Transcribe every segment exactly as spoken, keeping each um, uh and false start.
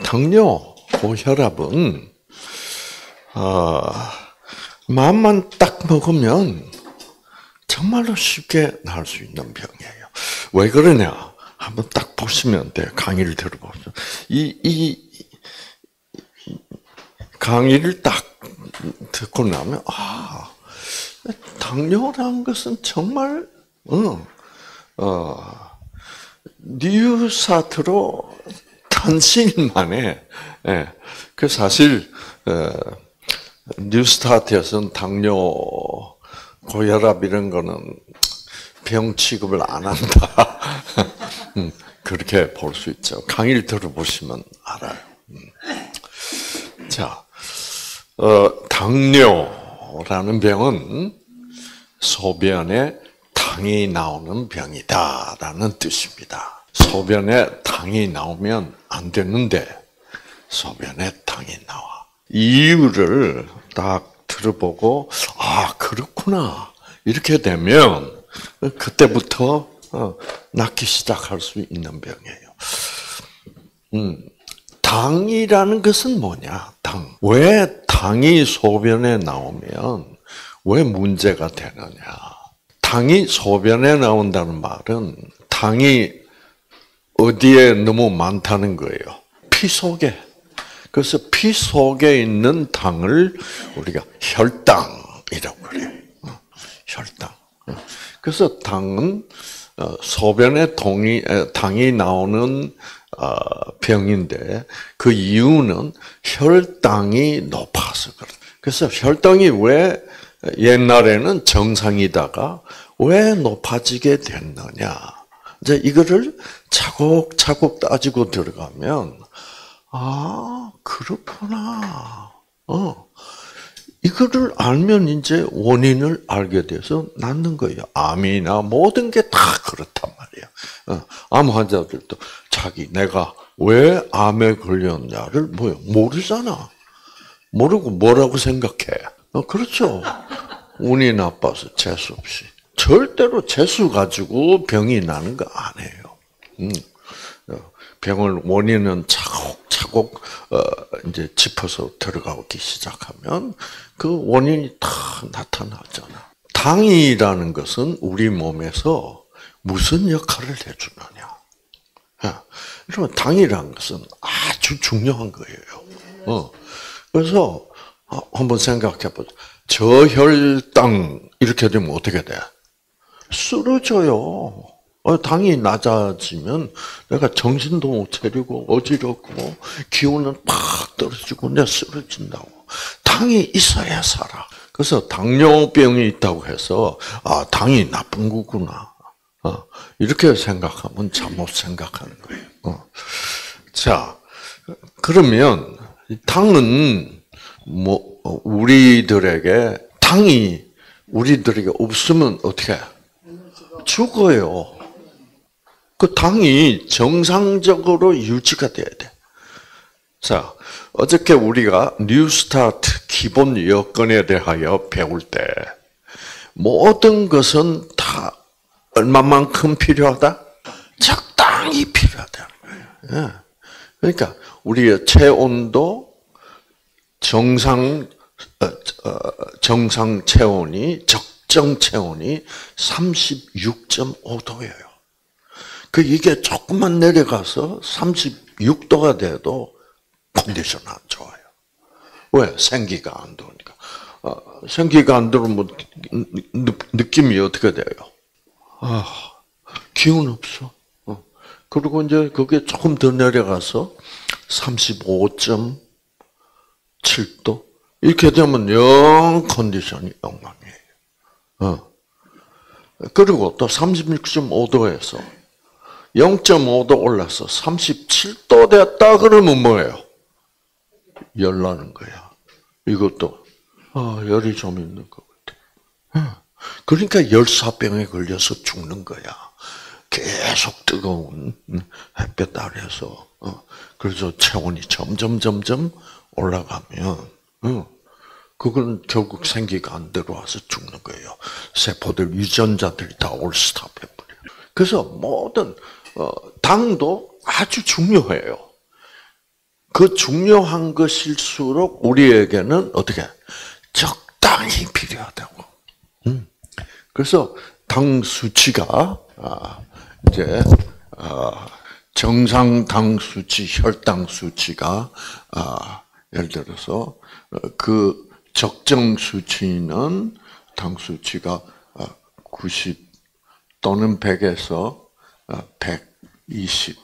당뇨, 고혈압은 어, 마음만 딱 먹으면 정말로 쉽게 날 수 있는 병이에요. 왜 그러냐? 한번 딱 보시면 돼. 강의를 들어보세요. 이, 이 강의를 딱 듣고 나면 아, 당뇨라는 것은 정말 어, 어, 뉴스타트로 탄생 만에 예, 그 사실 어, 뉴스타트에서는 당뇨, 고혈압 이런 거는 병 취급을 안 한다. 음, 그렇게 볼 수 있죠. 강의를 들어보시면 알아요. 음. 자, 어, 당뇨라는 병은 소변에 당이 나오는 병이다라는 뜻입니다. 소변에 당이 나오면 안 되는데 소변에 당이 나와. 이유를 딱 들어보고 아 그렇구나 이렇게 되면 그때부터 낫기 시작할 수 있는 병이에요. 음, 당이라는 것은 뭐냐? 당. 왜 당이 소변에 나오면 왜 문제가 되느냐? 당이 소변에 나온다는 말은 당이 어디에 너무 많다는 거예요? 피 속에. 그래서 피 속에 있는 당을 우리가 혈당이라고 그래요. 혈당. 그래서 당은 소변에 동이, 당이 나오는 병인데 그 이유는 혈당이 높아서 그래. 그래서 혈당이 왜 옛날에는 정상이다가 왜 높아지게 됐느냐? 이제 이거를 차곡차곡 따지고 들어가면 아 그렇구나. 어 이거를 알면 이제 원인을 알게 돼서 낫는 거예요. 암이나 모든 게 다 그렇단 말이에요. 어, 암 환자들도 자기 내가 왜 암에 걸렸냐를 뭐요 모르잖아. 모르고 뭐라고 생각해? 어, 그렇죠. 운이 나빠서 재수 없이. 절대로 재수 가지고 병이 나는 거 아니에요. 음. 병을 원인은 차곡차곡 어, 이제 짚어서 들어가기 시작하면 그 원인이 다 나타나잖아. 당이라는 것은 우리 몸에서 무슨 역할을 해주느냐? 그러면 당이라는 것은 아주 중요한 거예요. 어. 그래서 한번 생각해 보자. 저혈당 이렇게 되면 어떻게 돼? 쓰러져요. 당이 낮아지면 내가 정신도 못 차리고 어지럽고 기운은 팍 떨어지고 내가 쓰러진다고. 당이 있어야 살아. 그래서 당뇨병이 있다고 해서 아 당이 나쁜 거구나. 어, 이렇게 생각하면 잘못 생각하는 거예요. 어. 자 그러면 당은 뭐 우리들에게 당이 우리들에게 없으면 어떻게 해? 죽어요. 그 당이 정상적으로 유지가 돼야 돼. 자, 어저께 우리가 뉴스타트 기본 여건에 대하여 배울 때 모든 것은 다 얼마만큼 필요하다? 적당히 필요하다는 거예요. 그러니까 우리의 체온도 정상 정상 체온이 적정 체온이 삼십육 점 오 도예요. 그 이게 조금만 내려가서 삼십육 도가 돼도 컨디션 안 좋아요. 왜? 생기가 안 들어오니까. 어, 생기가 안 들어오면 느낌이 어떻게 돼요? 아, 기운 없어. 어. 그리고 이제 그게 조금 더 내려가서 삼십오 점 칠 도 이렇게 되면 영 컨디션이 엉망이에요. 어. 그리고 또 삼십육 점 오 도에서 영 점 오 도 올라서 삼십칠 도 됐다 그러면 뭐예요? 열 나는 거야. 이것도 아, 열이 좀 있는 것 같아. 그러니까 열사병에 걸려서 죽는 거야. 계속 뜨거운 햇볕 아래서 그래서 체온이 점점 점점 올라가면 그건 결국 생기가 안 들어와서 죽는 거예요. 세포들 유전자들이 다 올스톱해버려. 그래서 모든 어, 당도 아주 중요해요. 그 중요한 것일수록 우리에게는 어떻게 적당히 필요하다고. 음. 그래서 당 수치가 이제 정상 당 수치, 혈당 수치가 예를 들어서 그 적정 수치는 당 수치가 구십 또는 백에서 백이십.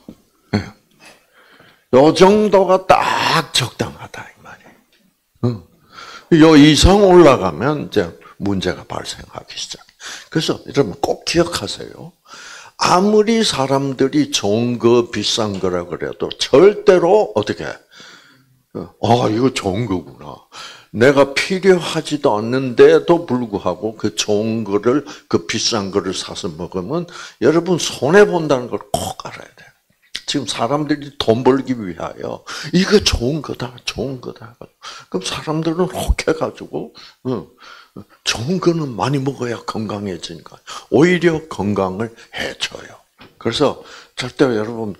요 정도가 딱 적당하다 이 말이에요. 요 이상 올라가면 이제 문제가 발생하기 시작. 그래서 여러분 꼭 기억하세요. 아무리 사람들이 좋은 거, 비싼 거라 그래도 절대로 어떻게, 아, 이거 좋은 거구나. 내가 필요하지도 않는데도 불구하고 그 좋은 거를, 그 비싼 거를 사서 먹으면 여러분 손해본다는 걸 꼭 알아야 돼요. 지금 사람들이 돈 벌기 위하여 이거 좋은 거다, 좋은 거다. 그럼 사람들은 혹해가지고 좋은 거는 많이 먹어야 건강해지니까 오히려 건강을 해쳐요. 그래서 절대 여러분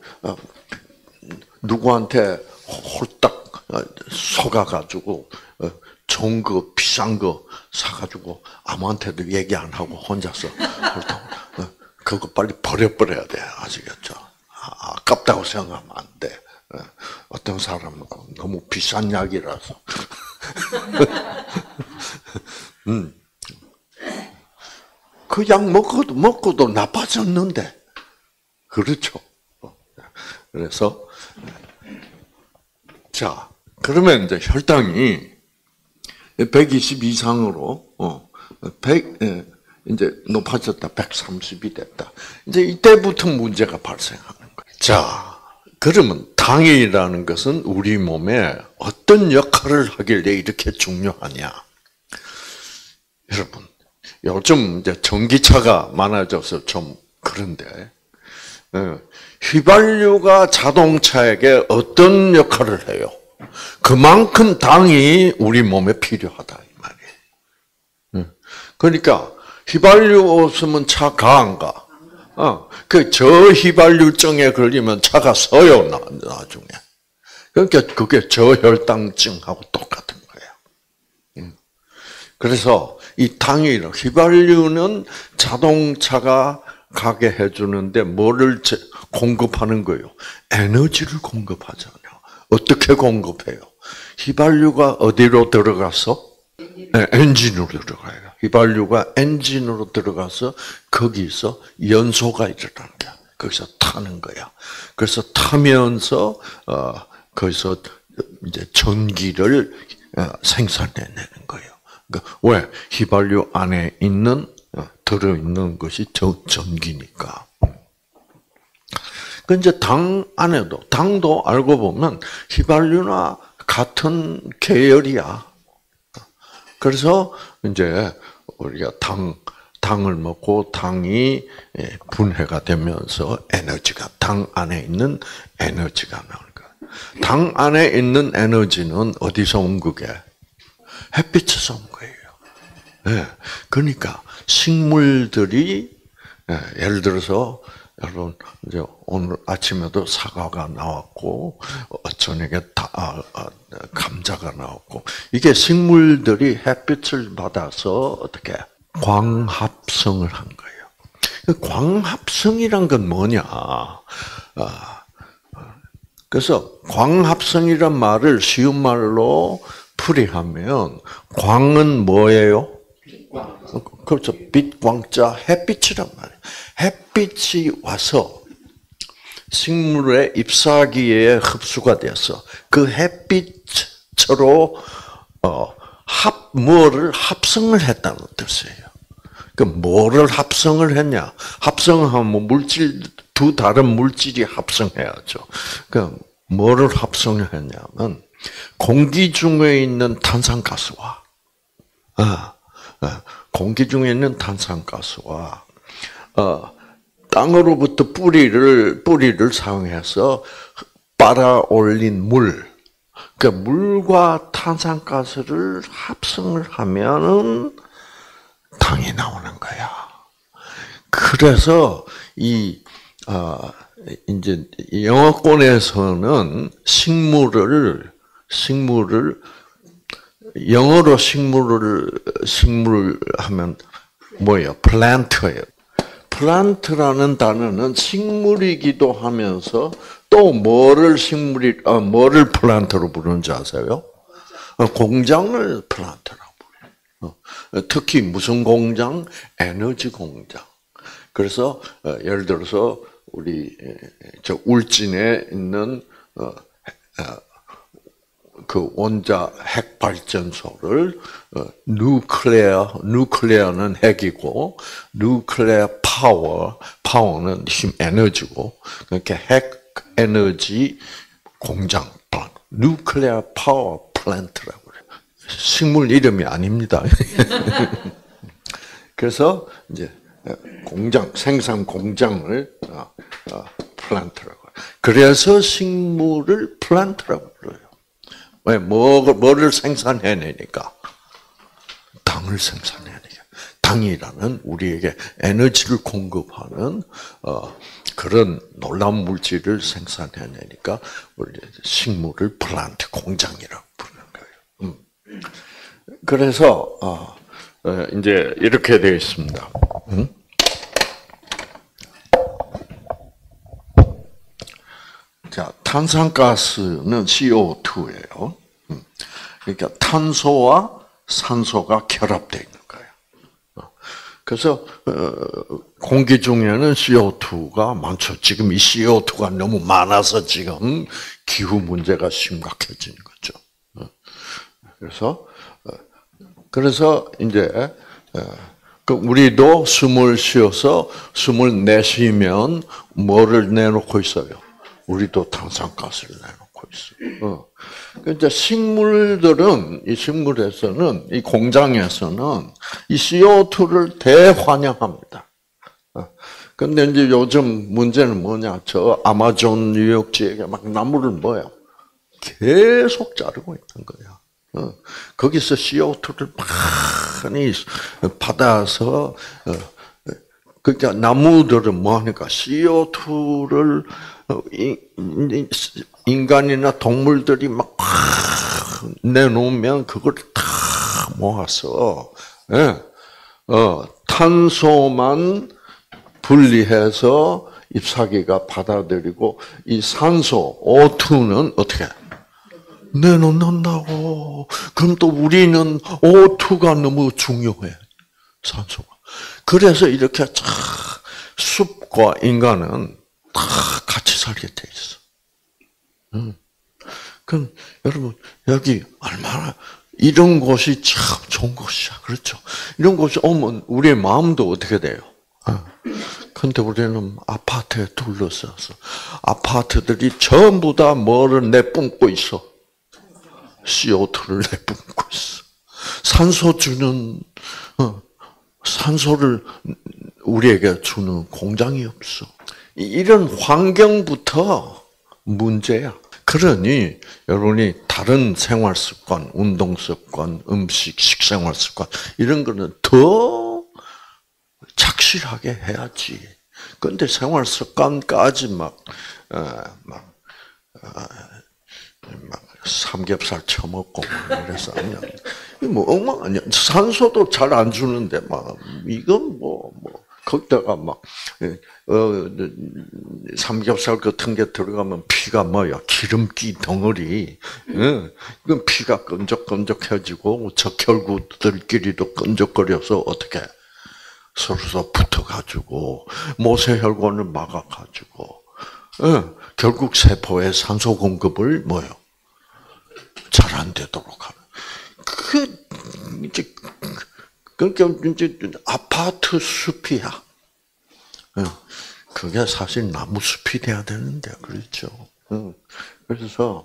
누구한테 홀딱 속아가지고 좋은 거, 비싼 거 사가지고 아무한테도 얘기 안 하고 혼자서 홀딱 그거 빨리 버려버려야 돼. 아시겠죠? 아깝다고 생각하면 안 돼. 어떤 사람은 너무 비싼 약이라서. 음. 그 약 먹고도, 먹고도 나빠졌는데. 그렇죠. 그래서, 자, 그러면 이제 혈당이 백이십 이상으로, 어, 백, 이제 높아졌다. 백삼십이 됐다. 이제 이때부터 문제가 발생하는 거예요. 자, 그러면 당이라는 것은 우리 몸에 어떤 역할을 하길래 이렇게 중요하냐? 여러분, 요즘 이제 전기차가 많아져서 좀 그런데, 휘발유가 자동차에게 어떤 역할을 해요? 그만큼 당이 우리 몸에 필요하다, 이 말이에요. 그러니까, 휘발유 없으면 차 가, 안 가? 어, 그 저휘발유증에 걸리면 차가 서요, 나중에. 그러니까 그게 저혈당증하고 똑같은 거예요. 그래서 이 당이, 휘발유는 자동차가 가게 해주는데 뭐를 공급하는 거예요? 에너지를 공급하잖아요. 어떻게 공급해요? 휘발유가 어디로 들어가서? 네, 엔진으로 들어가요. 휘발유가 엔진으로 들어가서 거기서 연소가 일어나는 거야. 거기서 타는 거야. 그래서 타면서 어, 거기서 이제 전기를 어, 생산해내는 거예요. 그러니까 왜? 휘발유 안에 있는 어, 들어 있는 것이 저 전기니까. 그 이제 당 안에도 당도 알고 보면 휘발유나 같은 계열이야. 그래서 이제 우리가 당 당을 먹고 당이 분해가 되면서 에너지가 당 안에 있는 에너지가 나오는 거야. 당 안에 있는 에너지는 어디서 온 거게? 햇빛에서 온 거예요. 네. 그러니까 식물들이 예를 들어서 여러분 이제 오늘 아침에도 사과가 나왔고 저녁에 다, 아, 아, 감자가 나왔고 이게 식물들이 햇빛을 받아서 어떻게 광합성을 한 거예요. 광합성이란 건 뭐냐? 아, 그래서 광합성이란 말을 쉬운 말로 풀이하면 광은 뭐예요? 그렇죠. 빛광자 햇빛이란 말이에요. 햇빛이 와서 식물의 잎사귀에 흡수가 돼서 그 햇빛으로 어, 합 뭐를 합성을 했다는 뜻이에요. 그 뭐를 합성을 했냐? 합성하면 물질 두 다른 물질이 합성해야죠. 그 뭐를 합성을 했냐면 공기 중에 있는 탄산가스와 아, 아, 공기 중에 있는 탄산가스와 어, 땅으로부터 뿌리를 뿌리를 사용해서 빨아 올린 물, 그 물과 탄산가스를 합성을 하면은 당이 나오는 거야. 그래서 이 어, 이제 영어권에서는 식물을 식물을 영어로 식물을 식물 하면 뭐예요? 플랜트예요. 플란트라는 단어는 식물이기도 하면서 또 뭐를 식물이 어, 뭐를 플란트로 부르는지 아세요? 어, 공장을 플란트라고 부르요. 어, 특히 무슨 공장? 에너지 공장. 그래서 어, 예를 들어서 우리 저 울진에 있는 어, 어, 그 원자 핵 발전소를 어, 누클레어, 누클레어는 핵이고 누클레어 파워, 파워는 힘 에너지고 그러니까 핵 에너지 공장, 누클레어 파워 플랜트라고 그래요. 식물 이름이 아닙니다. 그래서 이제 공장, 생산 공장을 어, 어, 플랜트라고 해요. 그래서 식물을 플랜트라고 불러요. 왜? 뭐, 뭐를 생산해내니까? 당을 생산해내니까. 당이라는 우리에게 에너지를 공급하는, 어, 그런 놀라운 물질을 생산해내니까, 우리 식물을 플란트 공장이라고 부르는 거예요. 음. 그래서, 어, 어, 이제 이렇게 되어 있습니다. 음? 자, 탄산가스는 씨오투예요. 그러니까 탄소와 산소가 결합되어 있는 거예요. 그래서 공기 중에는 씨오투가 많죠. 지금 이 씨오투가 너무 많아서 지금 기후 문제가 심각해지는 거죠. 그래서 그래서 이제 우리도 숨을 쉬어서 숨을 내쉬면 뭐를 내놓고 있어요? 우리도 탄산가스를 내놓고 있어요. 어. 그러니까 식물들은, 이 식물에서는, 이 공장에서는 이 씨오투를 대환영합니다. 어. 근데 이제 요즘 문제는 뭐냐. 저 아마존 유역지에 막 나무를 뭐야. 계속 자르고 있는 거야. 어. 거기서 씨오투를 많이 받아서, 어. 그러니까 나무들은 뭐 하니까 씨오투를 인간이나 동물들이 막 내놓으면 그걸 다 모아서 예, 어, 탄소만 분리해서 잎사귀가 받아들이고 이 산소 오투는 어떻게 내놓는다고. 그럼 또 우리는 오투가 너무 중요해. 산소가. 그래서 이렇게 쫙 숲과 인간은 다 같이 살게 돼 있어. 음. 그럼 여러분 여기 얼마나 이런 곳이 참 좋은 곳이야, 그렇죠? 이런 곳이 오면 우리의 마음도 어떻게 돼요? 그런데 우리는 아파트에 둘러싸서 아파트들이 전부 다 뭐를 내뿜고 있어? 씨오투를 내뿜고 있어. 산소 주는 어, 산소를 우리에게 주는 공장이 없어. 이런 환경부터 문제야. 그러니 여러분이 다른 생활 습관, 운동 습관, 음식, 식생활 습관 이런 거는 더 착실하게 해야지. 그런데 생활 습관까지 막, 어, 막, 어, 막 삼겹살 처먹고 그래서 아니야. 뭐 엉망 아니야. 산소도 잘 안 주는데 막 이건 뭐뭐 뭐, 거기다가 막 어, 삼겹살 같은 게 들어가면 피가 뭐야 기름기 덩어리. 응. 그 피가 끈적끈적해지고 적혈구들끼리도 끈적거려서 어떻게 서로 붙어가지고 모세혈관을 막아가지고 응. 결국 세포에 산소 공급을 뭐요 잘 안 되도록 하는. 그 이제 그러니까 이제 아파트 숲이야. 그게 사실 나무 숲이 돼야 되는데 그렇죠. 그래서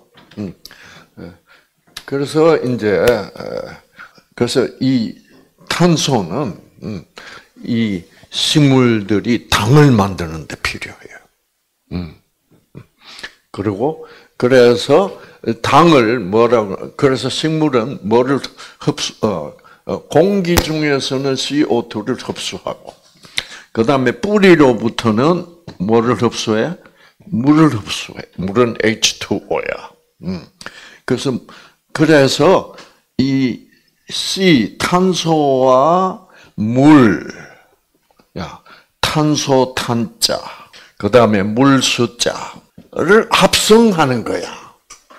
그래서 이제 그래서 이 탄소는 이 식물들이 당을 만드는 데 필요해요. 그리고 그래서 당을 뭐라고 그래서 식물은 뭐를 흡수 어, 어, 공기 중에서는 씨오투를 흡수하고 그 다음에 뿌리로부터는 뭐를 흡수해? 물을 흡수해. 물은 에이치 투 오야. 음. 그래서 그래서 이 C 탄소와 물, 야 탄소 탄자, 그 다음에 물 숫자를 합성하는 거야.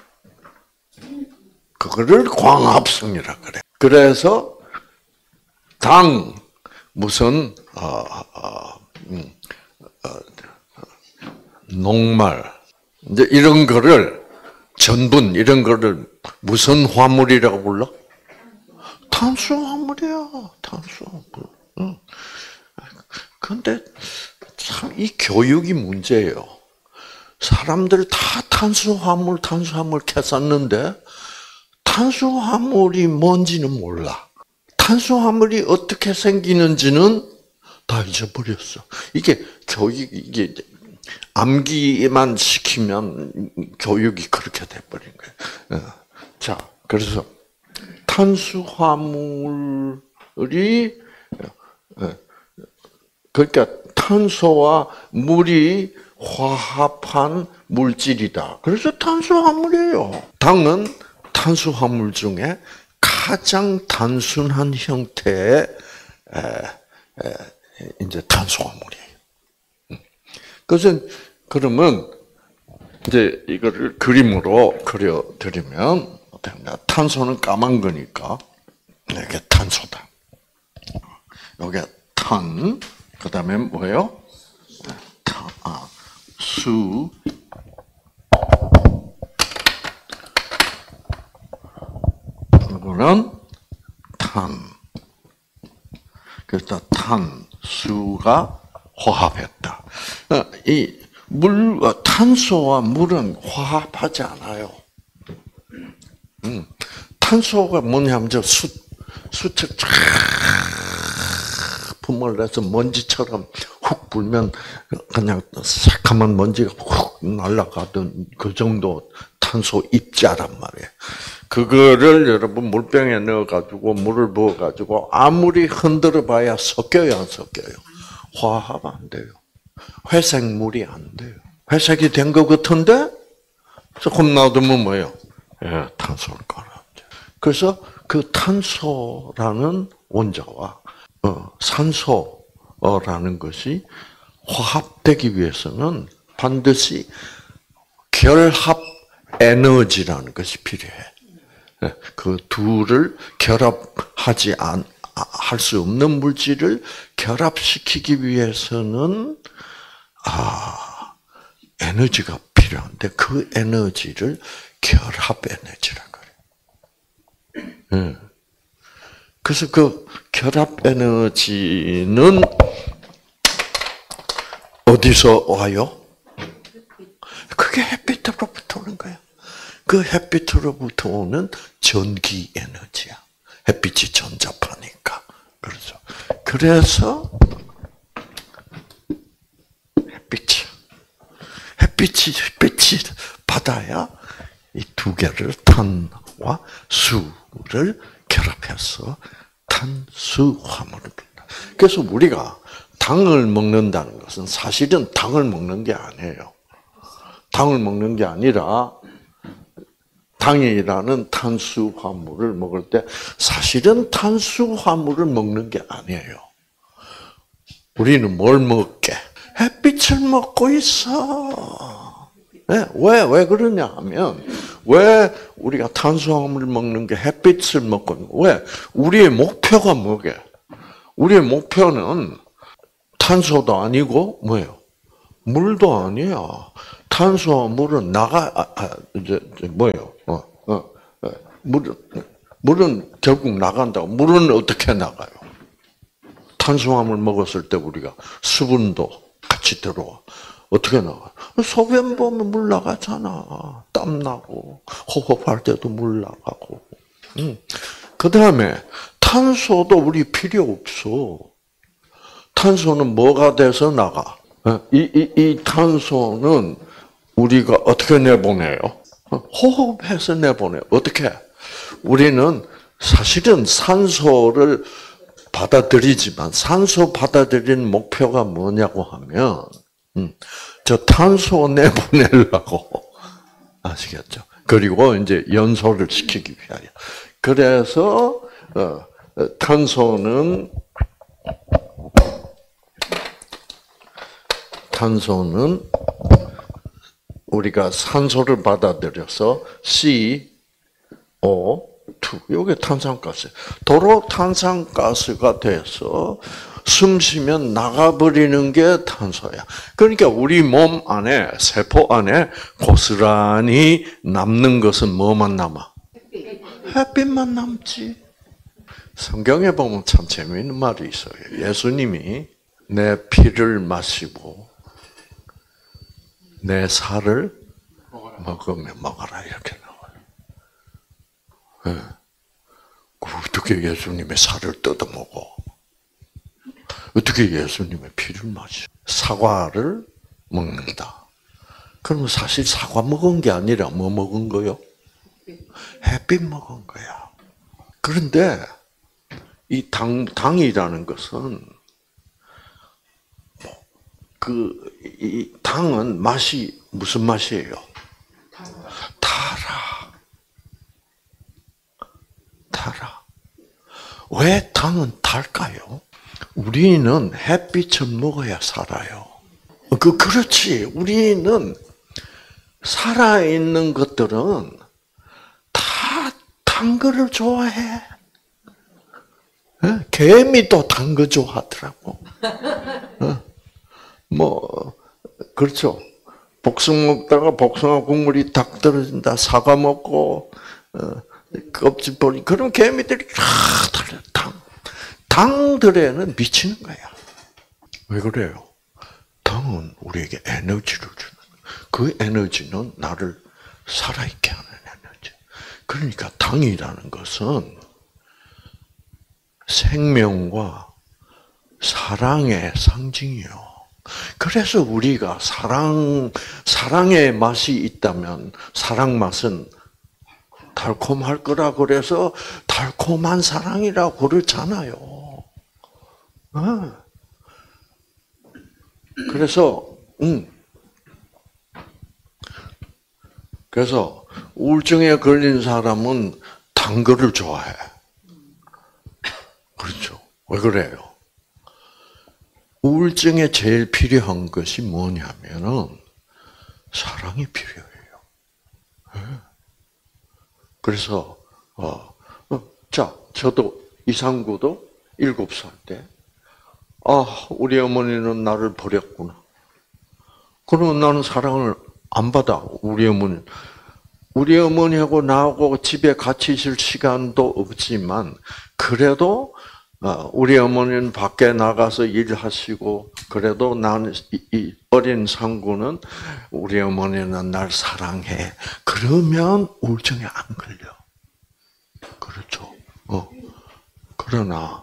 그거를 광합성이라 그래. 그래서 당 무슨 어, 어, 음, 어, 녹말 이제 이런 거를 전분 이런 거를 무슨 화물이라고 불러? 탄수화물이야, 탄수화물. 응. 근데 참 이 교육이 문제예요. 사람들 다 탄수화물, 탄수화물 캐쌌는데 탄수화물이 뭔지는 몰라. 탄수화물이 어떻게 생기는지는 다 잊어버렸어. 이게 교육, 이게 암기만 시키면 교육이 그렇게 돼버린 거예요. 자, 그래서 탄수화물이, 그러니까 탄소와 물이 화합한 물질이다. 그래서 탄수화물이에요. 당은 탄수화물 중에 가장 단순한 형태의 에, 에, 이제 탄수화물이에요. 그래서 그러면 이제 이거를 그림으로 그려 드리면 탄소는 까만 거니까 이게 탄소다. 여기 탄, 그다음에 뭐예요? 탄, 아, 수. 이거는 탄. 그래서 탄수가 화합했다. 이 물, 탄소와 물은 화합하지 않아요. 음, 탄소가 뭐냐면 저 숯, 숯을 쫙 분말해서 먼지처럼 훅 불면 그냥 새카만 먼지가 훅 날아가던 그 정도 탄소 입자란 말이에요. 그거를 여러분 물병에 넣어가지고 물을 부어가지고 아무리 흔들어봐야 섞여요, 안 섞여요? 화합 안 돼요. 회색물이 안 돼요. 회색이 된 것 같은데 조금 놔두면 뭐예요? 예, 탄소를 깔아줘요. 그래서 그 탄소라는 원자와 어, 산소라는 것이 화합되기 위해서는 반드시 결합 에너지라는 것이 필요해. 그 둘을 결합하지 안, 할 수 없는 물질을 결합시키기 위해서는 아, 에너지가 필요한데 그 에너지를 결합 에너지라고 그래요. 네. 그래서 그 결합 에너지는 어디서 와요? 그게 햇빛으로부터 오는 거야. 그 햇빛으로부터 오는 전기 에너지야. 햇빛이 전자파니까. 그렇죠. 그래서 햇빛이 햇빛이 햇빛이 받아야 이 두 개를 탄과 수를 결합해서 탄수화물을 분다. 그래서 우리가 당을 먹는다는 것은 사실은 당을 먹는 게 아니에요. 당을 먹는 게 아니라 당이라는 탄수화물을 먹을 때 사실은 탄수화물을 먹는 게 아니에요. 우리는 뭘 먹게? 햇빛을 먹고 있어. 네, 왜, 왜 그러냐 하면, 왜 우리가 탄수화물을 먹는 게 햇빛을 먹고, 왜? 우리의 목표가 뭐게? 우리의 목표는 탄소도 아니고, 뭐예요? 물도 아니야. 탄수와 물은 나가, 아, 아, 이제, 뭐예요? 어, 어, 어, 물은, 물은 결국 나간다고. 물은 어떻게 나가요? 탄수화물 먹었을 때 우리가 수분도 같이 들어와. 어떻게 나가? 소변 보면 물 나가잖아. 땀 나고, 호흡할 때도 물 나가고. 음. 그 다음에 탄소도 우리 필요 없어. 탄소는 뭐가 돼서 나가? 이, 이, 이 탄소는 우리가 어떻게 내보내요? 호흡해서 내보내요. 어떻게? 우리는 사실은 산소를 받아들이지만 산소 받아들이는 목표가 뭐냐고 하면 음, 저 탄소 내보내려고. 아시겠죠? 그리고 이제 연소를 시키기 위하여. 그래서 어, 탄소는 탄소는 우리가 산소를 받아들여서 씨 오 투 이게 탄산가스. 도로 탄산가스가 돼서 숨 쉬면 나가버리는 게 탄소야. 그러니까 우리 몸 안에, 세포 안에 고스란히 남는 것은 뭐만 남아? 햇빛만 남지. 성경에 보면 참 재미있는 말이 있어요. 예수님이 내 피를 마시고 내 살을 먹으면 먹어라 이렇게 나와요. 네. 어떻게 예수님의 살을 뜯어먹어? 어떻게 예수님의 피를 마셔? 사과를 먹는다. 그러면 사실 사과 먹은 게 아니라 뭐 먹은 거요? 햇빛 먹은 거야. 그런데 이 당, 당이라는 것은 그, 이 당은 맛이 무슨 맛이에요? 달아. 달아. 왜 당은 달까요? 우리는 햇빛을 먹어야 살아요. 그, 그렇지. 우리는 살아있는 것들은 다 단 거를 좋아해. 개미도 단 거 좋아하더라고. 뭐, 그렇죠. 복숭 먹다가 복숭아 국물이 딱 떨어진다. 사과 먹고, 껍질 버리, 그럼 개미들이 다 달려. 당. 당들에는 미치는 거야. 왜 그래요? 당은 우리에게 에너지를 주는 거야. 그 에너지는 나를 살아있게 하는 에너지. 그러니까 당이라는 것은 생명과 사랑의 상징이요. 그래서 우리가 사랑, 사랑의 맛이 있다면 사랑 맛은 달콤할 거라 그래서 달콤한 사랑이라고 그러잖아요. 그래서, 음. 그래서 우울증에 걸린 사람은 단 거를 좋아해. 그렇죠. 왜 그래요? 우울증에 제일 필요한 것이 뭐냐면은 사랑이 필요해요. 그래서 어, 어, 자, 저도 이상구도 일곱 살 때, 아, 우리 어머니는 나를 버렸구나. 그러면 나는 사랑을 안 받아. 우리 어머니, 우리 어머니하고 나하고 집에 같이 있을 시간도 없지만 그래도 우리 어머니는 밖에 나가서 일하시고 그래도 나는 이 어린 상구는 우리 어머니는 날 사랑해. 그러면 우울증에 안 걸려. 그렇죠. 어. 그러나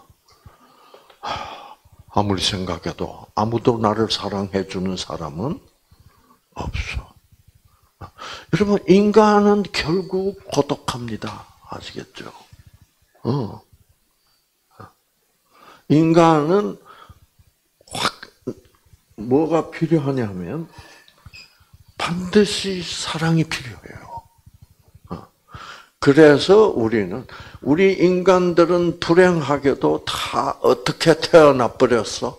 아무리 생각해도 아무도 나를 사랑해 주는 사람은 없어. 여러분, 인간은 결국 고독합니다. 아시겠죠? 어. 인간은 확 뭐가 필요하냐면 반드시 사랑이 필요해요. 그래서 우리는 우리 인간들은 불행하게도 다 어떻게 태어나 버렸어?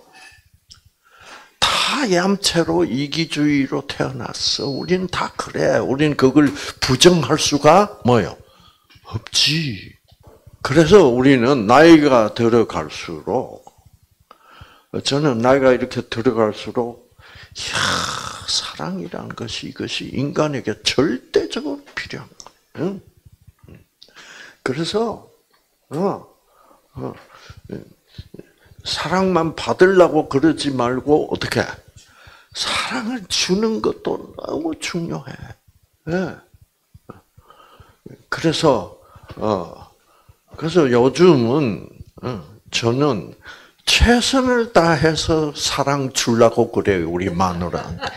다 얌체로 이기주의로 태어났어. 우리는 다 그래. 우리는 그걸 부정할 수가 뭐요? 없지. 그래서 우리는 나이가 들어갈수록, 저는 나이가 이렇게 들어갈수록, 이야, 사랑이라는 것이 이것이 인간에게 절대적으로 필요한 거예요. 그래서, 어, 어, 사랑만 받으려고 그러지 말고, 어떻게, 사랑을 주는 것도 너무 중요해. 네. 그래서, 어, 그래서 요즘은 저는 최선을 다해서 사랑 주려고 그래요, 우리 마누라한테.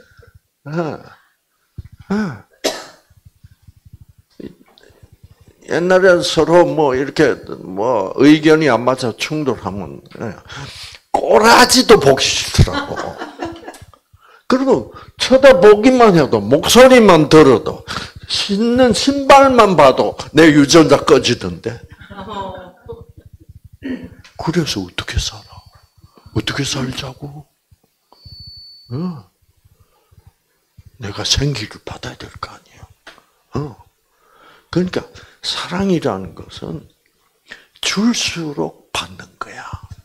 옛날에 서로 뭐 이렇게 뭐 의견이 안 맞아 충돌하면 꼬라지도 보기 싫더라고. 그리고 쳐다보기만 해도 목소리만 들어도 신는 신발만 봐도 내 유전자 꺼지던데. 그래서 어떻게 살아? 어떻게 살자고? 어. 내가 생기를 받아야 될 거 아니에요. 어. 그러니까 사랑이라는 것은 줄수록 받는 거야.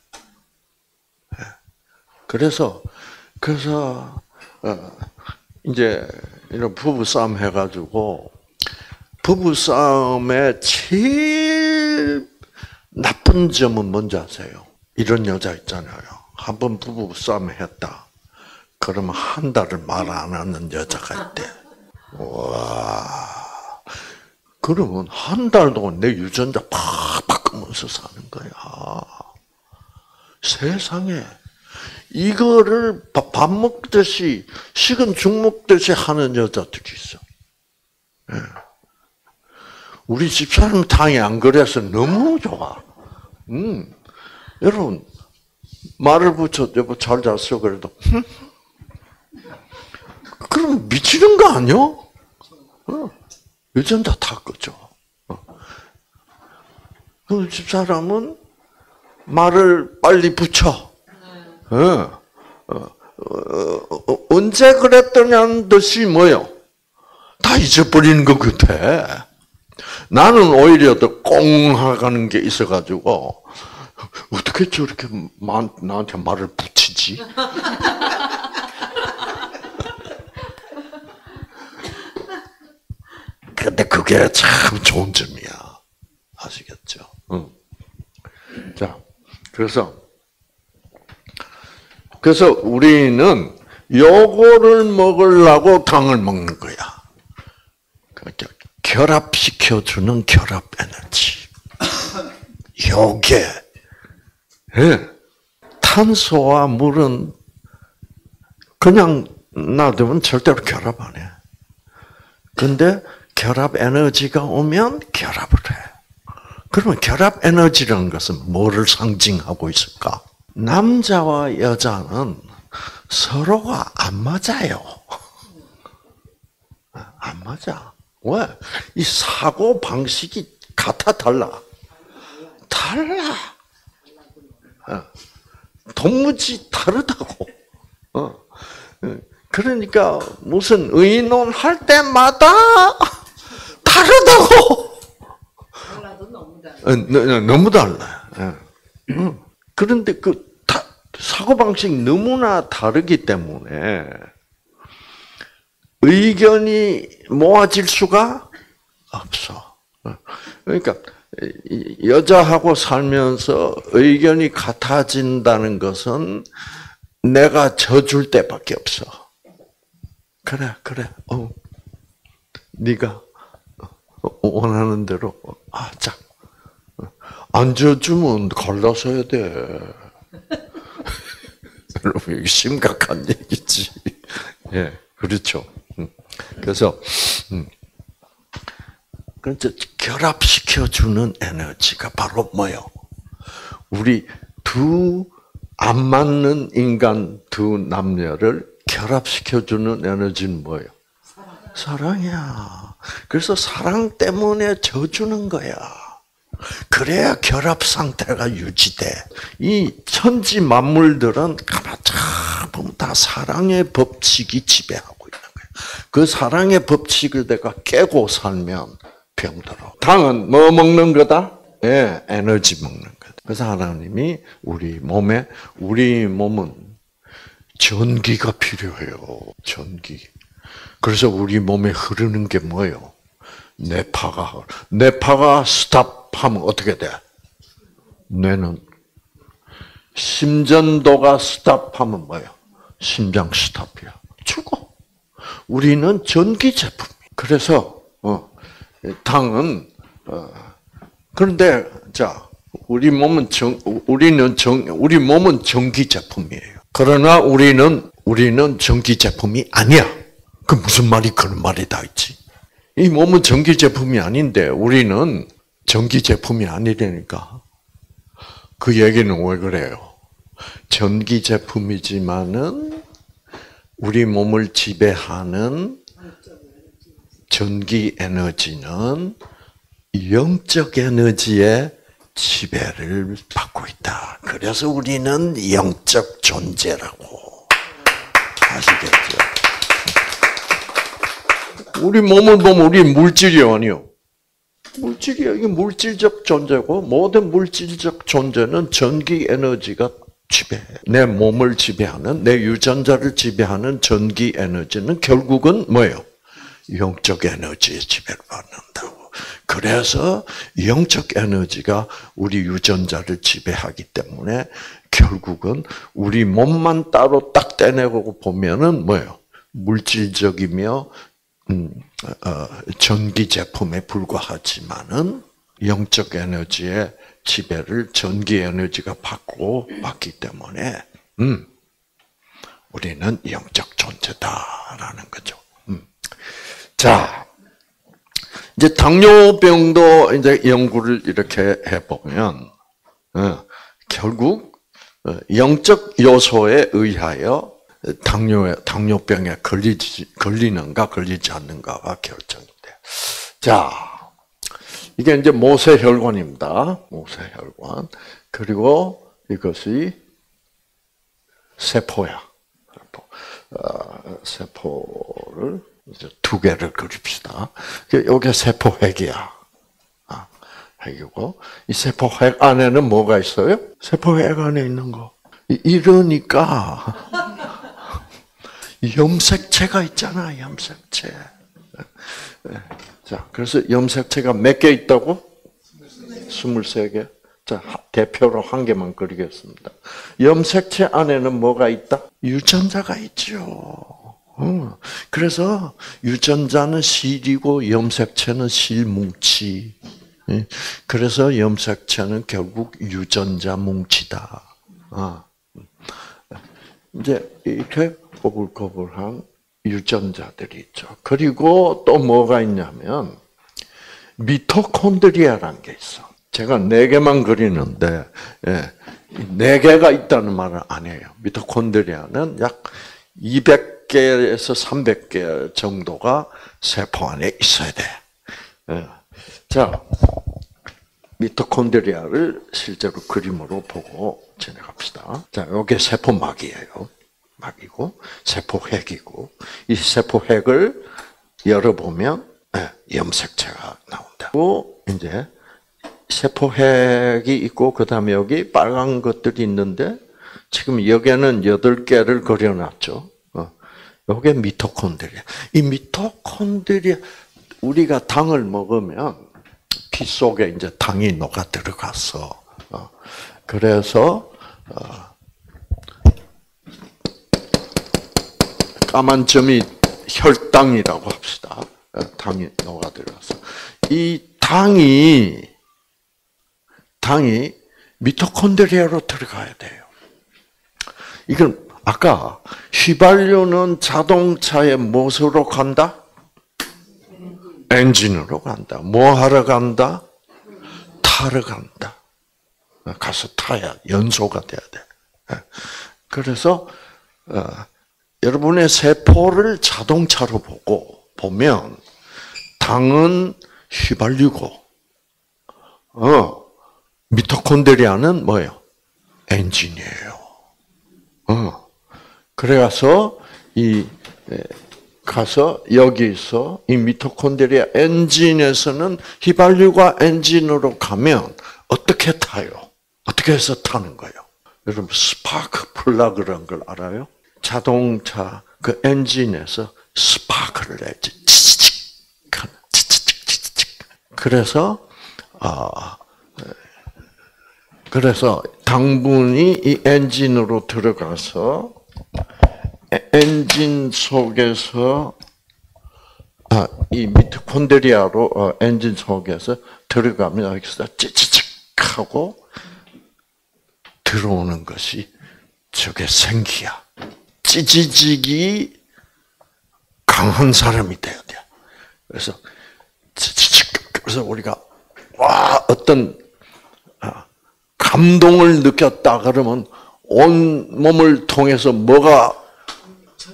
그래서 그래서 어, 이제 이런 부부 싸움 해가지고 부부 싸움의 제일 나쁜 점은 뭔지 아세요? 이런 여자 있잖아요. 한번 부부 싸움 했다. 그러면 한 달을 말 안 하는 여자가 있대. 와. 그러면 한 달 동안 내 유전자 팍 바꾸면서 사는 거야. 세상에. 이거를 밥 먹듯이, 식은 죽 먹듯이 하는 여자들이 있어. 네. 우리 집사람 탕이 안 그래서 너무 좋아. 음. 여러분, 말을 붙여, 여보, 잘 잤어. 그래도, 흠? 그럼 미치는 거 아니야? 어. 유전자 다 꺼져. 어. 그 집사람은 말을 빨리 붙여. 어. 어. 어. 어. 언제 그랬더냐는 듯이 뭐요? 다 잊어버리는 것 같아. 나는 오히려 더 꽁 하는 게 있어가지고, 어떻게 저렇게 나한테 말을 붙이지? 근데 그게 참 좋은 점이야. 아시겠죠? 응. 자, 그래서, 그래서 우리는 요거를 먹으려고 당을 먹는 거야. 그러니까 결합시켜주는 결합 에너지. 요게, 예. 탄소와 물은 그냥 놔두면 절대로 결합 안 해. 근데 결합 에너지가 오면 결합을 해. 그러면 결합 에너지라는 것은 뭐를 상징하고 있을까? 남자와 여자는 서로가 안 맞아요. 안 맞아. 왜? 이 사고 방식이 같아 달라? 달라. 도무지 다르다고. 그러니까 무슨 의논 할 때마다 다르다고. 달라도 너무 달라. 너무 달라. 그런데 그 사고 방식 너무나 다르기 때문에 의견이 모아질 수가 없어. 그러니까 여자하고 살면서 의견이 같아진다는 것은 내가 져줄 때밖에 없어. 그래, 그래. 어, 네가 원하는 대로. 아, 자, 안 져주면 갈라서야 돼. 여러분, 이게 심각한 얘기지. 예, 그렇죠. 그래서, 음, 그래서 결합시켜주는 에너지가 바로 뭐요? 우리 두 안 맞는 인간 두 남녀를 결합시켜주는 에너지는 뭐예요? 사랑. 사랑이야. 그래서 사랑 때문에 져주는 거야. 그래야 결합 상태가 유지돼. 이 천지 만물들은 가만히 보면 다 사랑의 법칙이 지배하고 있는 거야. 그 사랑의 법칙을 내가 깨고 살면 병들어. 당은 뭐 먹는 거다? 예, 에너지 먹는 거다. 그래서 하나님이 우리 몸에, 우리 몸은 전기가 필요해요. 전기. 그래서 우리 몸에 흐르는 게 뭐예요? 뇌파가. 뇌파가 스탑하면 어떻게 돼? 뇌는. 심전도가 스탑하면 뭐예요? 심장 스탑이야. 죽어. 우리는 전기 제품. 그래서, 어, 당은, 어, 그런데, 자, 우리 몸은 정, 우리는 정, 우리 몸은 전기 제품이에요. 그러나 우리는, 우리는 전기 제품이 아니야. 그 무슨 말이 그런 말이 다 있지? 이 몸은 전기 제품이 아닌데 우리는 전기 제품이 아니라니까. 그 얘기는 왜 그래요? 전기 제품이지만은 우리 몸을 지배하는 전기 에너지는 영적 에너지의 지배를 받고 있다. 그래서 우리는 영적 존재라고. 아시겠죠? 우리 몸을 보면 우리 물질이 아니요. 물질이야. 이게 물질적 존재고 모든 물질적 존재는 전기 에너지가 지배해. 내 몸을 지배하는, 내 유전자를 지배하는 전기 에너지는 결국은 뭐예요? 영적 에너지의 지배를 받는다고. 그래서 영적 에너지가 우리 유전자를 지배하기 때문에 결국은 우리 몸만 따로 딱 떼내고 보면은 뭐예요? 물질적이며 음, 어, 전기 제품에 불과하지만은 영적 에너지의 지배를 전기 에너지가 받고 받기 때문에 음, 우리는 영적 존재다라는 거죠. 음. 자, 이제 당뇨병도 이제 연구를 이렇게 해보면 어, 결국 영적 요소에 의하여 당뇨 당뇨병에 걸리지 걸리는가 걸리지 않는가가 결정이 돼. 자, 이게 이제 모세혈관입니다. 모세혈관. 그리고 이것이 세포야. 세포. 어, 세포를 이제 두 개를 그립시다. 이게 세포핵이야. 아, 핵이고 이 세포핵 안에는 뭐가 있어요? 세포핵 안에 있는 거. 이러니까 염색체가 있잖아. 염색체. 자, 그래서 염색체가 몇 개 있다고? 스물세 개. 자, 대표로 한 개만 그리겠습니다. 염색체 안에는 뭐가 있다? 유전자가 있죠. 그래서 유전자는 실이고 염색체는 실뭉치. 그래서 염색체는 결국 유전자 뭉치다. 이제 이렇게 꼬불꼬불한 유전자들이 있죠. 그리고 또 뭐가 있냐면 미토콘드리아라는 게 있어. 제가 네 개만 그리는데 네 개가 있다는 말은 안 해요. 미토콘드리아는 약 이백 개에서 삼백 개 정도가 세포 안에 있어야 돼. 자, 미토콘드리아를 실제로 그림으로 보고 진행합시다. 자, 이게 세포막이에요. 막이고 세포핵이고 이 세포핵을 열어보면 염색체가 나온다. 그리고 이제 세포핵이 있고 그 다음에 여기 빨간 것들이 있는데 지금 여기에는 여덟 개를 그려놨죠. 이게 미토콘드리아. 이 미토콘드리아 우리가 당을 먹으면 피 속에 이제 당이 녹아 들어갔어. 그래서 까만 점이 혈당이라고 합시다. 당이 녹아 들어가서 이 당이 당이 미토콘드리아로 들어가야 돼요. 이건 아까 휘발유는 자동차의 무엇으로 간다? 엔진으로 간다. 뭐 하러 간다? 타러 간다. 가서 타야 연소가 돼야 돼. 그래서 어, 여러분의 세포를 자동차로 보고 보면 당은 휘발유고, 어, 미토콘드리아는 뭐예요? 엔진이에요. 어, 그래서 이 가서 여기서 이 미토콘드리아 엔진에서는 휘발유가 엔진으로 가면 어떻게 타요? 어떻게 해서 타는 거예요? 여러분 스파크 플러그라는 걸 알아요? 자동차 그 엔진에서 스파크를 내지. 그래서 아 그래서 당분이 이 엔진으로 들어가서 엔진 속에서 아, 이 미토콘드리아로 어, 엔진 속에서 들어가면 여기서 찌찌찌 하고 들어오는 것이 저게 생기야. 찌찌직이 강한 사람이 돼야 돼. 그래서 찌찌직 그래서 우리가 와 어떤 감동을 느꼈다 그러면 온 몸을 통해서 뭐가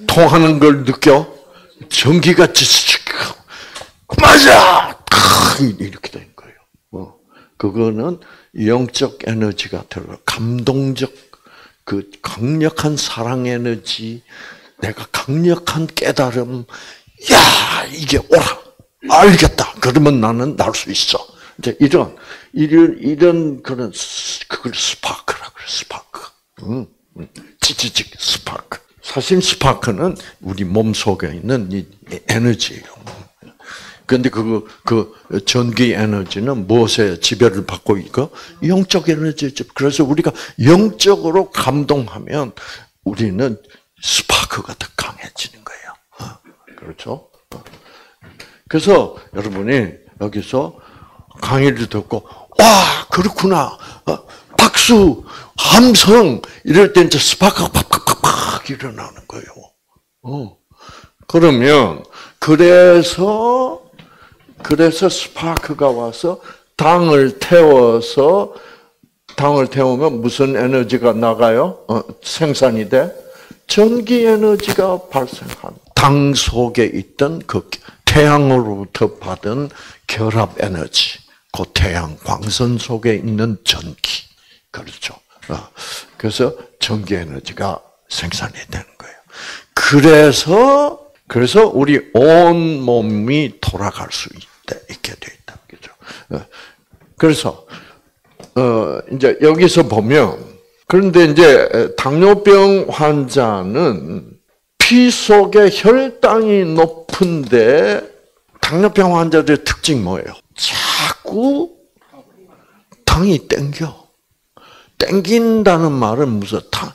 통하는 걸 느껴? 전기가 찌찌 맞아! 이렇게 된 거예요. 어. 그거는 영적 에너지가 들어가, 감동적, 그 강력한 사랑 에너지, 내가 강력한 깨달음, 야, 이게 옳아. 알겠다. 그러면 나는 날 수 있어. 이제 이런, 이런, 이런 그런, 그걸 스파크라고 그래, 스파크. 응, 응. 찌찌찌 스파크. 사실 스파크는 우리 몸 속에 있는 이 에너지예요. 그런데 그, 그 전기 에너지는 무엇에 지배를 받고 있고? 영적 에너지죠. 그래서 우리가 영적으로 감동하면 우리는 스파크가 더 강해지는 거예요. 그렇죠? 그래서 여러분이 여기서 강의를 듣고, 와, 그렇구나. 박수, 함성, 이럴 때 이제 스파크가 팍팍팍팍 일어나는 거예요. 어. 그러면, 그래서, 그래서 스파크가 와서 당을 태워서, 당을 태우면 무슨 에너지가 나가요? 어, 생산이 돼? 전기 에너지가 발생합니다. 당 속에 있던 그 태양으로부터 받은 결합 에너지, 그 태양 광선 속에 있는 전기. 그렇죠. 그래서 전기 에너지가 생산이 되는 거예요. 그래서, 그래서 우리 온 몸이 돌아갈 수 있다, 있게 돼 있다. 그죠. 그래서, 어, 이제 여기서 보면, 그런데 이제 당뇨병 환자는 피 속의 혈당이 높은데, 당뇨병 환자들의 특징이 뭐예요? 자꾸 당이 땡겨. 땡긴다는 말은 무슨 당,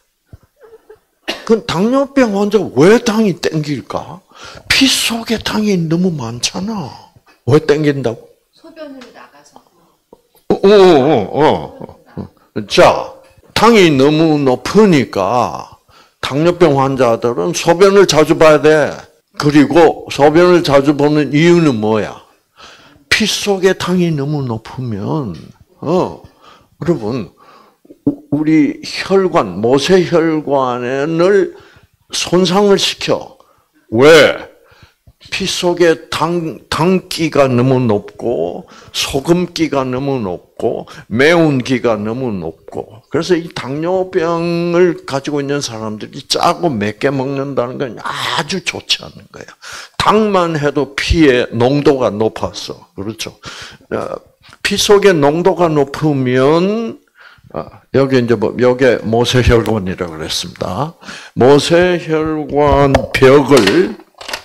그 당뇨병 환자 왜 당이 땡길까? 피 속에 당이 너무 많잖아. 왜 땡긴다고? 소변으로 나가서. 어, 어, 어, 어. 자, 당이 너무 높으니까 당뇨병 환자들은 소변을 자주 봐야 돼. 그리고 소변을 자주 보는 이유는 뭐야? 피 속에 당이 너무 높으면, 어, 여러분, 우리 혈관, 모세혈관을 손상을 시켜. 왜? 피 속에 당, 당기가 너무 높고, 소금기가 너무 높고, 매운기가 너무 높고. 그래서 이 당뇨병을 가지고 있는 사람들이 짜고 맵게 먹는다는 건 아주 좋지 않은 거예요. 당만 해도 피의 농도가 높아서. 그렇죠. 피 속의 농도가 높으면, 여기 이제 뭐, 여기 모세혈관이라고 그랬습니다. 모세혈관 벽을,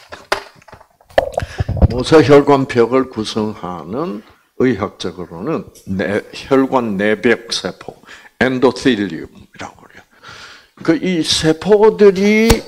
모세혈관 벽을 구성하는 의학적으로는 내, 혈관 내벽 세포, 엔도텔리움이라고 그래요. 그 이 세포들이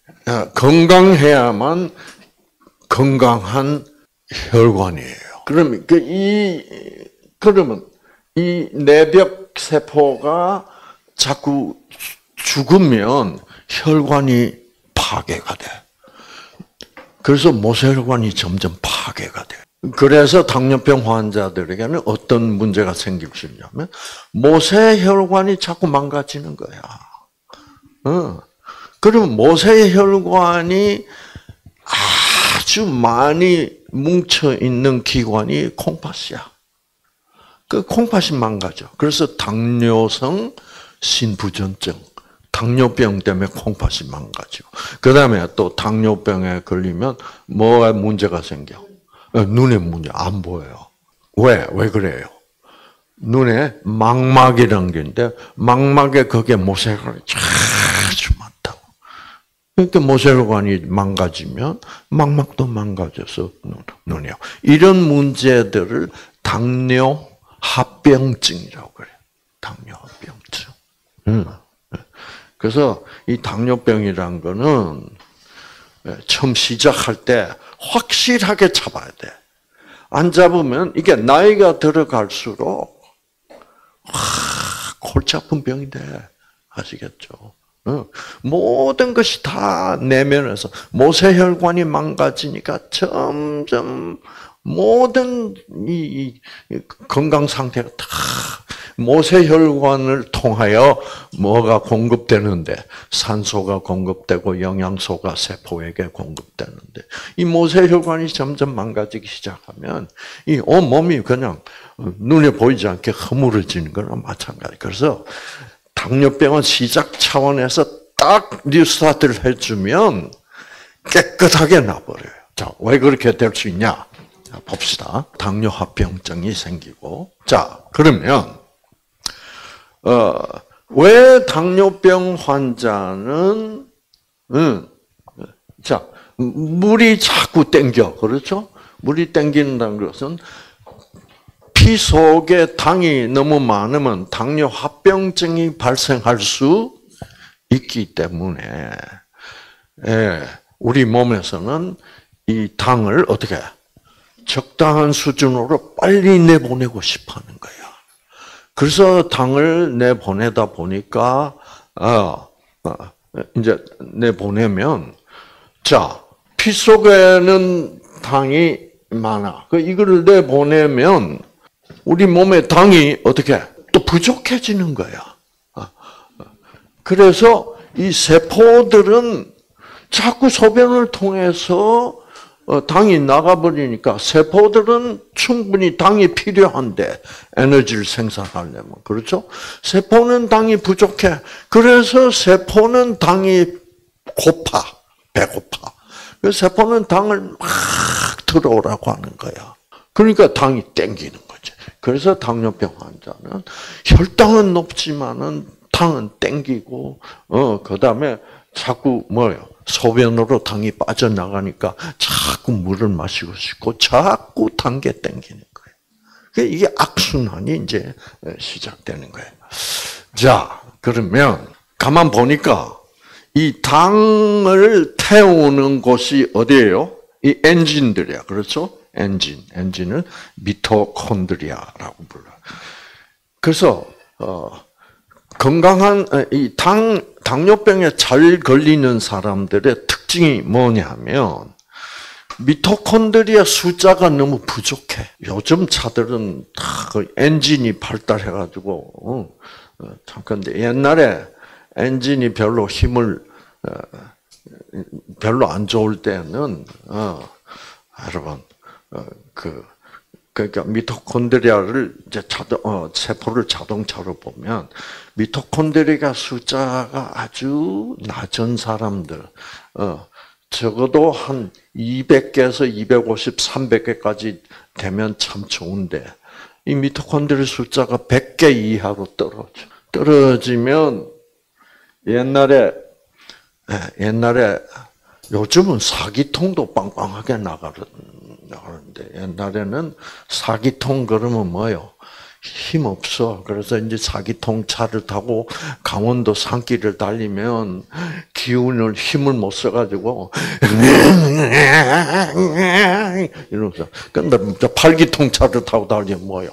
건강해야만 건강한 혈관이에요. 그러면 그 이 그러면 이 내벽 세포가 자꾸 죽으면 혈관이 파괴가 돼. 그래서 모세혈관이 점점 파괴가 돼. 그래서 당뇨병 환자들에게는 어떤 문제가 생길 수 있냐면 모세혈관이 자꾸 망가지는 거야. 어. 그러면 모세혈관이 아주 많이 뭉쳐 있는 기관이 콩팥이야. 그 콩팥이 망가져. 그래서 당뇨성 신부전증, 당뇨병 때문에 콩팥이 망가지고, 그 다음에 또 당뇨병에 걸리면 뭐가 문제가 생겨? 눈에 문제, 안 보여요. 왜? 왜 그래요? 눈에 망막이라는 게 있는데, 망막에 거기에 모세혈관이 아주 많다고. 그러니까 모세혈관이 망가지면 망막도 망가져서 눈이요. 이런 문제들을 당뇨 합병증이라고 그래요. 당뇨 합병증. 음. 그래서 이 당뇨병이란 거는 처음 시작할 때 확실하게 잡아야 돼. 안 잡으면 이게 나이가 들어갈수록 하, 골치 아픈 병이 돼. 아시겠죠? 모든 것이 다 내면에서 모세혈관이 망가지니까 점점 모든 이 건강 상태가 다 모세혈관을 통하여 뭐가 공급되는데 산소가 공급되고 영양소가 세포에게 공급되는데 이 모세혈관이 점점 망가지기 시작하면 이 온 몸이 그냥 눈에 보이지 않게 허물어지는 거랑 마찬가지. 그래서 당뇨병은 시작 차원에서 딱 리스타트를 해주면 깨끗하게 나버려요. 자, 왜 그렇게 될 수 있냐? 자, 봅시다. 당뇨합병증이 생기고, 자, 그러면 어, 왜 당뇨병 환자는 음, 자 물이 자꾸 땡겨, 그렇죠? 물이 땡긴다는 것은 피 속에 당이 너무 많으면 당뇨합병증이 발생할 수 있기 때문에, 예, 우리 몸에서는 이 당을 어떻게 적당한 수준으로 빨리 내보내고 싶어하는 거야. 그래서 당을 내보내다 보니까 어, 어, 이제 내보내면 자, 피 속에는 당이 많아. 그 이거를 내보내면 우리 몸의 당이 어떻게 또 부족해지는 거야. 그래서 이 세포들은 자꾸 소변을 통해서 당이 나가버리니까 세포들은 충분히 당이 필요한데 에너지를 생산하려면, 그렇죠? 세포는 당이 부족해. 그래서 세포는 당이 고파, 배고파. 그래서 세포는 당을 막 들어오라고 하는 거야. 그러니까 당이 땡기는 거지. 그래서 당뇨병 환자는 혈당은 높지만은 당은 땡기고, 어, 그 다음에 자꾸 뭐요? 소변으로 당이 빠져나가니까 자꾸 물을 마시고 싶고 자꾸 당게 땡기는 거예요. 이게 악순환이 이제 시작되는 거예요. 자, 그러면 가만 보니까 이 당을 태우는 곳이 어디예요? 이 엔진들이야. 그렇죠? 엔진. 엔진은 미토콘드리아라고 불러요. 그래서 어 건강한 이 당 당뇨병에 잘 걸리는 사람들의 특징이 뭐냐면 미토콘드리아 숫자가 너무 부족해. 요즘 차들은 다 그 엔진이 발달해가지고 어, 어, 잠깐 옛날에 엔진이 별로 힘을 어, 별로 안 좋을 때는 어, 여러분 어, 그 그러니까 미토콘드리아를 이제 자동 어, 세포를 자동차로 보면 미토콘드리아 숫자가 아주 낮은 사람들, 어, 적어도 한 이백 개에서 이백오십, 삼백 개까지 되면 참 좋은데 이 미토콘드리아 숫자가 백 개 이하로 떨어져. 떨어지면 옛날에 옛날에 요즘은 사기통도 빵빵하게 나가는데 옛날에는 사기통 그러면 뭐요? 힘 없어. 그래서 이제 사기통 차를 타고 강원도 산길을 달리면 기운을 힘을 못 써가지고 이러면서 근데 팔기통 차를 타고 달리면 뭐요?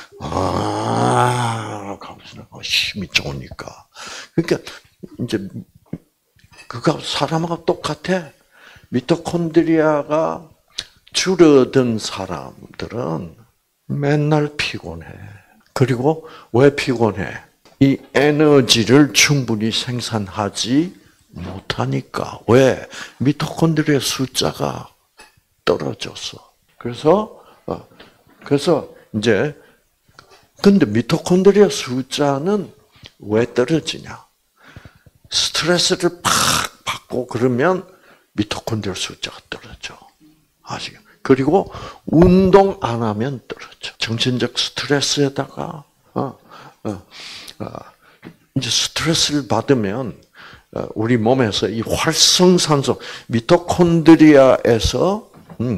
아, 힘이 좋으니까. 그러니까 이제 그가 사람하고 똑같아. 미토콘드리아가 줄어든 사람들은 맨날 피곤해. 그리고 왜 피곤해? 이 에너지를 충분히 생산하지 못하니까. 왜? 미토콘드리아 숫자가 떨어졌어. 그래서 어, 그래서 이제 근데 미토콘드리아 숫자는 왜 떨어지냐? 스트레스를 팍 받고 그러면 미토콘드리아 숫자가 떨어져. 아시죠? 그리고 운동 안 하면 떨어져. 정신적 스트레스에다가 어, 어, 어, 이제 스트레스를 받으면 어, 우리 몸에서 이 활성산소 미토콘드리아에서 음,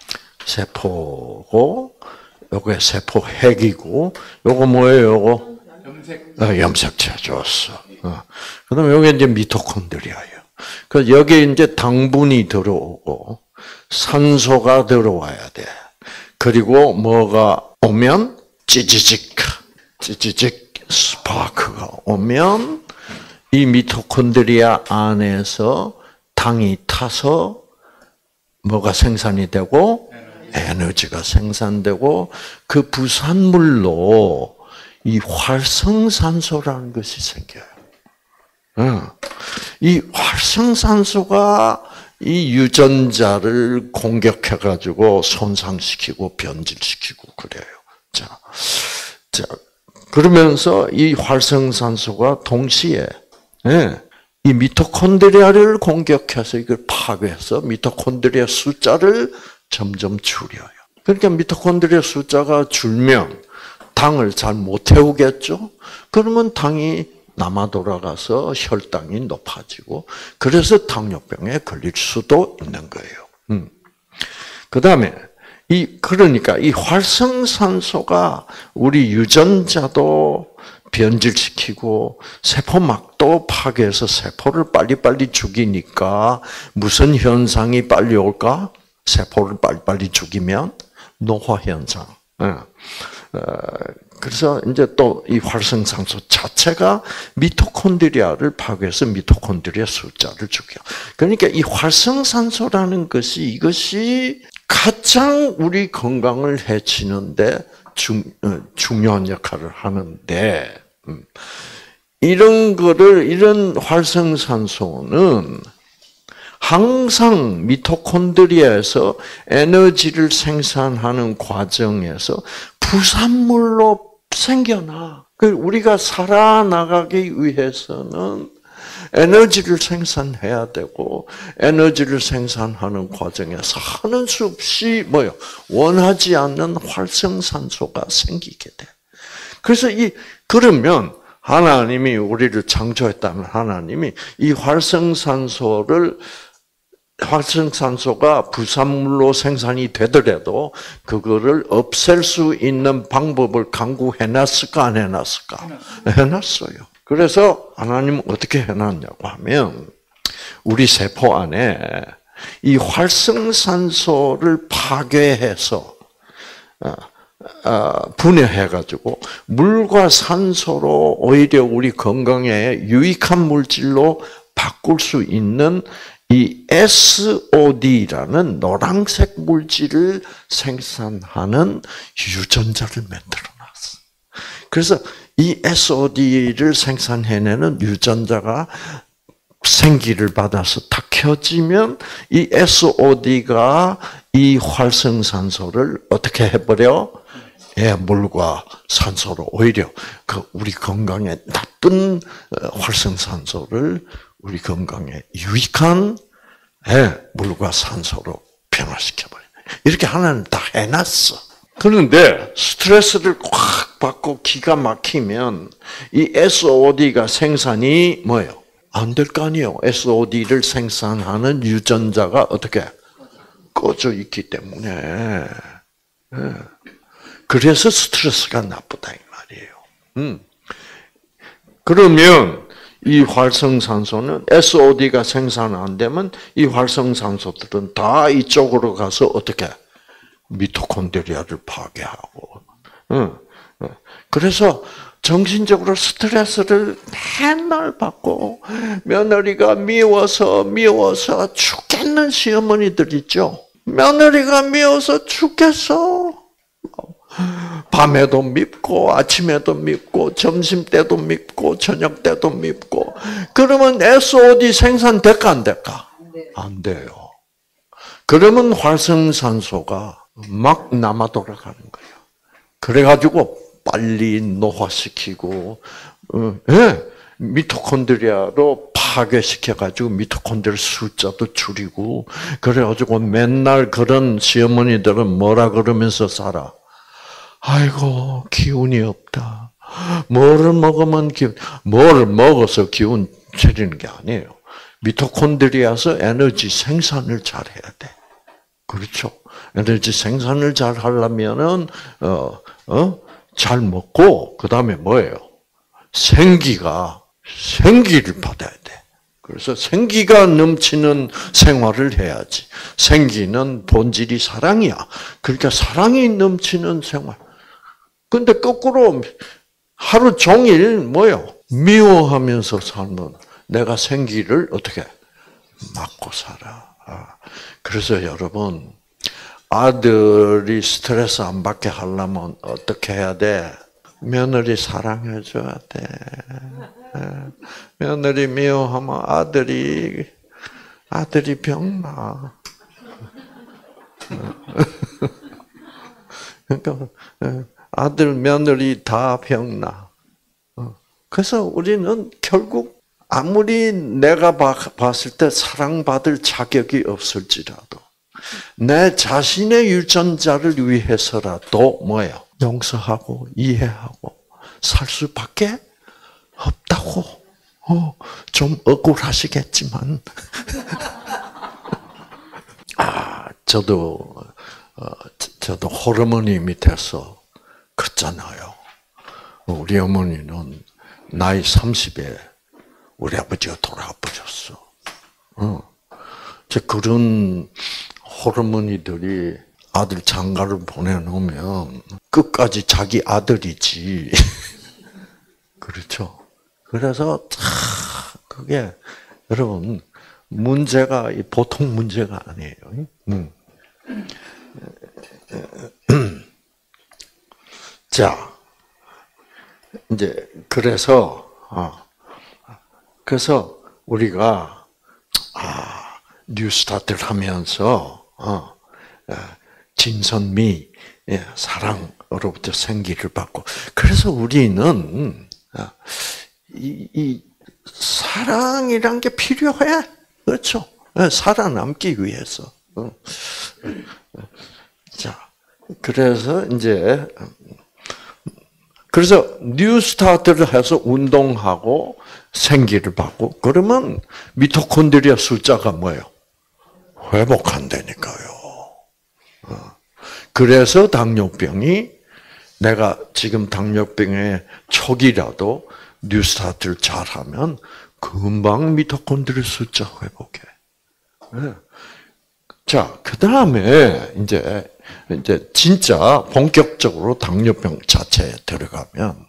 세포고 요게 세포 핵이고 요거 뭐예요? 요거 염색. 어, 염색체 줬어. 어. 그다음에 여기 이제 미토콘드리아예요. 그 여기 이제 당분이 들어오고 산소가 들어와야 돼. 그리고 뭐가 오면 찌찌직, 찌찌직 스파크가 오면 이 미토콘드리아 안에서 당이 타서 뭐가 생산이 되고 에너지가 생산되고 그 부산물로 이 활성산소라는 것이 생겨요. 이 활성산소가 이 유전자를 공격해가지고 손상시키고 변질시키고 그래요. 자, 자 그러면서 이 활성산소가 동시에 예, 이 미토콘드리아를 공격해서 이걸 파괴해서 미토콘드리아 숫자를 점점 줄여요. 그러니까 미토콘드리아 숫자가 줄면 당을 잘 못 태우겠죠? 그러면 당이 남아 돌아가서 혈당이 높아지고 그래서 당뇨병에 걸릴 수도 있는 거예요. 음. 그다음에 이 그러니까 이 활성산소가 우리 유전자도 변질시키고 세포막도 파괴해서 세포를 빨리빨리 죽이니까 무슨 현상이 빨리 올까? 세포를 빨리빨리 죽이면 노화 현상. 그래서 이제 또 이 활성산소 자체가 미토콘드리아를 파괴해서 미토콘드리아 숫자를 죽여. 그러니까 이 활성산소라는 것이 이것이 가장 우리 건강을 해치는데 중, 중요한 역할을 하는데 이런 거를 이런 활성산소는 항상 미토콘드리아에서 에너지를 생산하는 과정에서 부산물로 생겨나. 우리가 살아나가기 위해서는 에너지를 생산해야 되고 에너지를 생산하는 과정에서 하는 수 없이 뭐요? 원하지 않는 활성산소가 생기게 돼. 그래서 이 그러면 하나님이 우리를 창조했다면 하나님이 이 활성산소를 활성산소가 부산물로 생산이 되더라도 그거를 없앨 수 있는 방법을 강구해놨을까 안 해놨을까? 해놨어요. 그래서 하나님은 어떻게 해놨냐고 하면 우리 세포 안에 이 활성산소를 파괴해서 분해해가지고 물과 산소로 오히려 우리 건강에 유익한 물질로 바꿀 수 있는 이 에스오디라는 노란색 물질을 생산하는 유전자를 만들어놨어. 그래서 이 에스오디를 생산해내는 유전자가 생기를 받아서 딱 켜지면 이 에스오디가 이 활성산소를 어떻게 해버려? 예, 물과 산소로 오히려 그 우리 건강에 나쁜 활성산소를 우리 건강에 유익한 예, 물과 산소로 변화시켜버려. 이렇게 하나님 다 해놨어. 그런데 스트레스를 꽉 받고 기가 막히면 이 에스오디가 생산이 뭐예요? 안 될 거 아니에요. 에스오디를 생산하는 유전자가 어떻게 꺼져 있기 때문에. 예. 그래서 스트레스가 나쁘다 이 말이에요. 음. 그러면 이 활성산소는 에스오디가 생산 안 되면 이 활성산소들은 다 이쪽으로 가서 어떻게 미토콘드리아를 파괴하고. 음. 그래서 정신적으로 스트레스를 맨날 받고 며느리가 미워서 미워서 죽겠는 시어머니들 있죠. 며느리가 미워서 죽겠어. 밤에도 밉고 아침에도 밉고 점심때도 밉고 저녁때도 밉고 그러면 에스오디 생산될까 안 될까? 안 돼요. 그러면 활성산소가 막 남아 돌아가는 거예요. 그래가지고 빨리 노화시키고 예, 미토콘드리아로 파괴시켜가지고 미토콘드리아 숫자도 줄이고 그래가지고 맨날 그런 시어머니들은 뭐라 그러면서 살아? 아이고 기운이 없다. 뭐를 먹으면 기운, 뭐를 먹어서 기운 차리는 게 아니에요. 미토콘드리아에서 에너지 생산을 잘 해야 돼. 그렇죠? 에너지 생산을 잘 하려면은 어, 어, 잘 먹고 그 다음에 뭐예요? 생기가 생기를 받아야 돼. 그래서 생기가 넘치는 생활을 해야지. 생기는 본질이 사랑이야. 그러니까 사랑이 넘치는 생활. 근데 거꾸로 하루 종일 뭐요? 미워하면서 살면 내가 생기를 어떻게 막고 살아. 그래서 여러분 아들이 스트레스 안 받게 하려면 어떻게 해야 돼? 며느리 사랑해줘야 돼. 며느리 미워하면 아들이 아들이 병나. 그러니까 아들 며느리 다 병나. 그래서 우리는 결국 아무리 내가 봤을 때 사랑받을 자격이 없을지라도 내 자신의 유전자를 위해서라도 뭐예요? 용서하고 이해하고 살 수밖에 없다고. 어, 좀 억울하시겠지만 아 저도 어, 저도 호르몬이 밑에서 컸잖아요. 우리 어머니는 나이 삼십에 우리 아버지가 돌아가 버렸어. 어. 그런 호르몬이들이 아들 장가를 보내놓으면 끝까지 자기 아들이지. 그렇죠. 그래서 그게 여러분 문제가 보통 문제가 아니에요. 음. 자, 이제 그래서 어, 그래서 우리가 아, 뉴스타트를 하면서 어, 진선미 예, 사랑으로부터 생기를 받고 그래서 우리는 이, 이 사랑이란 게 필요해. 그렇죠. 살아남기 위해서. 자, 그래서 이제 그래서 뉴스타트를 해서 운동하고 생기를 받고 그러면 미토콘드리아 숫자가 뭐예요? 회복한다니까요. 그래서 당뇨병이 내가 지금 당뇨병의 초기라도 뉴스타트를 잘하면 금방 미토콘드리아 숫자 회복해. 자, 그 다음에 이제 이제 진짜 본격적으로 당뇨병 자체에 들어가면,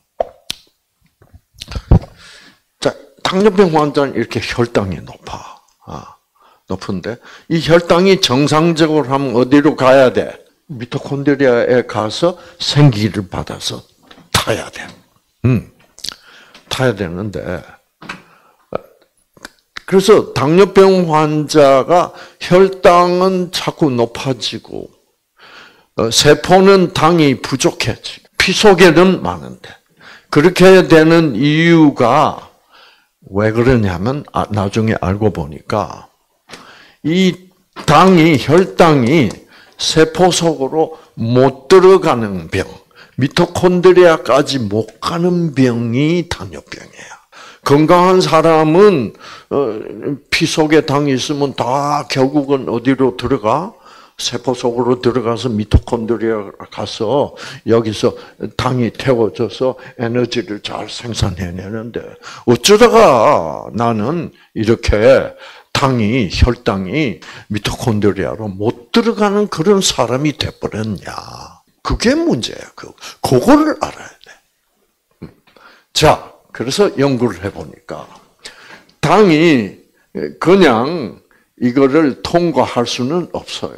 자, 당뇨병 환자는 이렇게 혈당이 높아, 아, 높은데 이 혈당이 정상적으로 하면 어디로 가야 돼? 미토콘드리아에 가서 생기를 받아서 타야 돼. 음, 타야 되는데. 그래서 당뇨병 환자가 혈당은 자꾸 높아지고 세포는 당이 부족해지. 피 속에는 많은데 그렇게 되는 이유가 왜 그러냐면 나중에 알고 보니까 이 당이 혈당이 세포 속으로 못 들어가는 병, 미토콘드리아까지 못 가는 병이 당뇨병이에요. 건강한 사람은 피 속에 당이 있으면 다 결국은 어디로 들어가? 세포 속으로 들어가서 미토콘드리아 가서 여기서 당이 태워져서 에너지를 잘 생산해내는데 어쩌다가 나는 이렇게 당이 혈당이 미토콘드리아로 못 들어가는 그런 사람이 돼버렸냐? 그게 문제야. 그 그거를 알아야 돼. 자. 그래서 연구를 해보니까 당이 그냥 이거를 통과할 수는 없어요.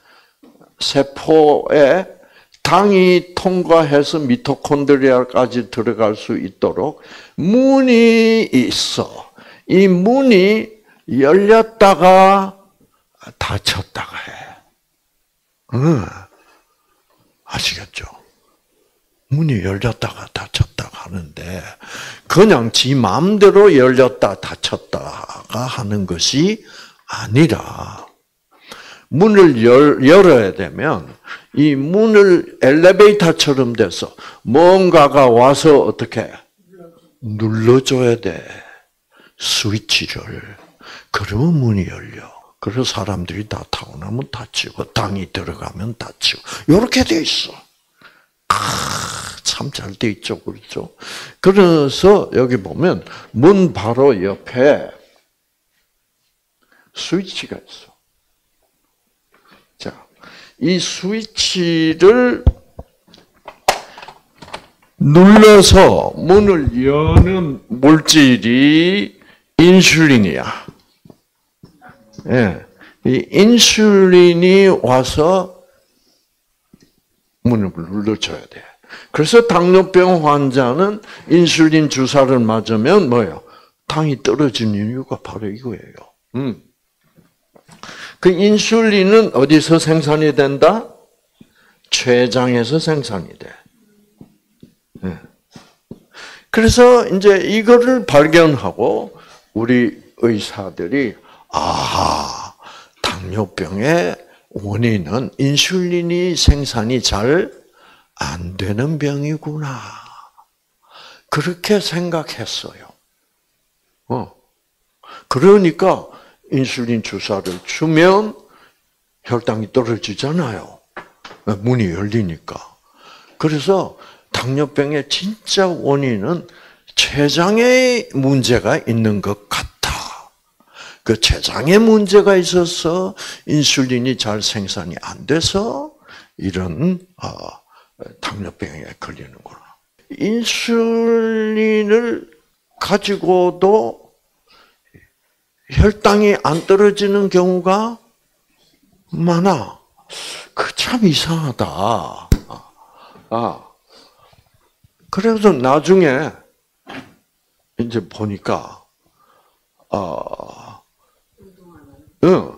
세포에 당이 통과해서 미토콘드리아까지 들어갈 수 있도록 문이 있어. 이 문이 열렸다가 닫혔다가 해. 응. 아시겠죠? 문이 열렸다가 닫혔다가 하는데 그냥 지 마음대로 열렸다 닫혔다가 하는 것이 아니라 문을 열, 열어야 되면 이 문을 엘리베이터처럼 돼서 뭔가가 와서 어떻게 눌러줘야 돼. 스위치를. 그러면 문이 열려. 그래서 사람들이 다 타고 나면 닫히고 땅이 들어가면 닫히고 이렇게 돼 있어. 아, 참 잘 돼 있죠, 그렇죠? 그래서 여기 보면 문 바로 옆에 스위치가 있어. 자, 이 스위치를 눌러서 문을 여는 물질이 인슐린이야. 예, 이 인슐린이 와서 문을 눌러줘야 돼. 그래서 당뇨병 환자는 인슐린 주사를 맞으면 뭐예요? 당이 떨어지는 이유가 바로 이거예요. 음. 그 인슐린은 어디서 생산이 된다? 췌장에서 생산이 돼. 네. 그래서 이제 이거를 발견하고 우리 의사들이 아, 당뇨병의 원인은 인슐린이 생산이 잘 안 되는 병이구나. 그렇게 생각했어요. 어. 그러니까 인슐린 주사를 주면 혈당이 떨어지잖아요. 문이 열리니까. 그래서 당뇨병의 진짜 원인은 췌장에 문제가 있는 것 같아. 그 췌장에 문제가 있어서 인슐린이 잘 생산이 안 돼서 이런 어, 당뇨병에 걸리는구나. 인슐린을 가지고도 혈당이 안 떨어지는 경우가 많아. 그 참 이상하다. 아, 그래서 나중에 이제 보니까 어, 어,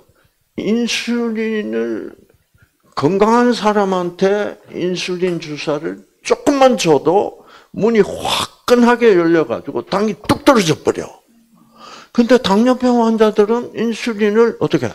인슐린을 건강한 사람한테 인슐린 주사를 조금만 줘도 문이 화끈하게 열려가지고 당이 뚝 떨어져 버려. 근데 당뇨병 환자들은 인슐린을 어떻게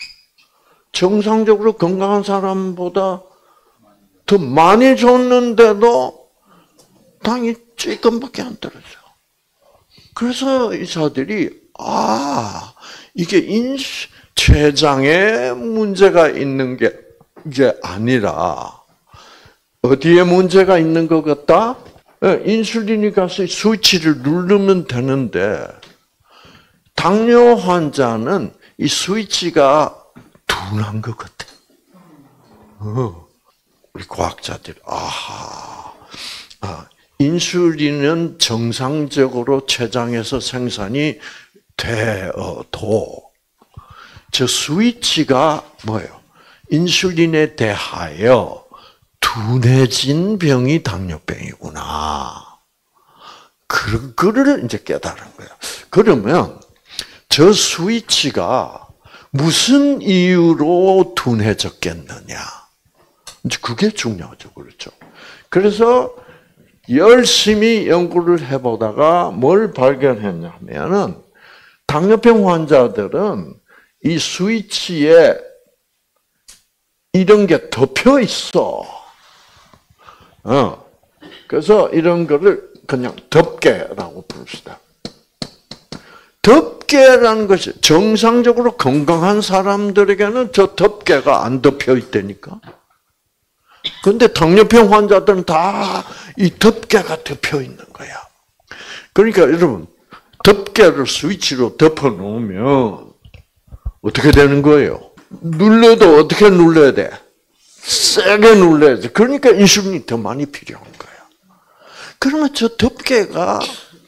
정상적으로 건강한 사람보다 더 많이 줬는데도 당이 조금밖에 안 떨어져. 그래서 의사들이 아 이게 인슐 췌장에 문제가 있는 게 이게 아니라 어디에 문제가 있는 것 같다? 인슐린이 가서 스위치를 누르면 되는데 당뇨 환자는 이 스위치가 둔한 것 같아. 어. 우리 과학자들이 아하, 아, 인슐린은 정상적으로 췌장에서 생산이 되어도 저 스위치가 뭐예요? 인슐린에 대하여 둔해진 병이 당뇨병이구나. 그거를 이제 깨달은 거예요. 그러면 저 스위치가 무슨 이유로 둔해졌겠느냐? 이제 그게 중요하죠, 그렇죠? 그래서 열심히 연구를 해보다가 뭘 발견했냐면은 당뇨병 환자들은 이 스위치에 이런 게 덮여 있어. 어. 그래서 이런 거를 그냥 덮개라고 부릅시다. 덮개라는 것이 정상적으로 건강한 사람들에게는 저 덮개가 안 덮여 있다니까. 그런데 당뇨병 환자들은 다 이 덮개가 덮여 있는 거야. 그러니까 여러분, 덮개를 스위치로 덮어 놓으면 어떻게 되는 거예요? 눌러도 어떻게 눌러야 돼? 세게 눌러야 돼. 그러니까 인슐린이 더 많이 필요한 거야. 그러면 저 덮개가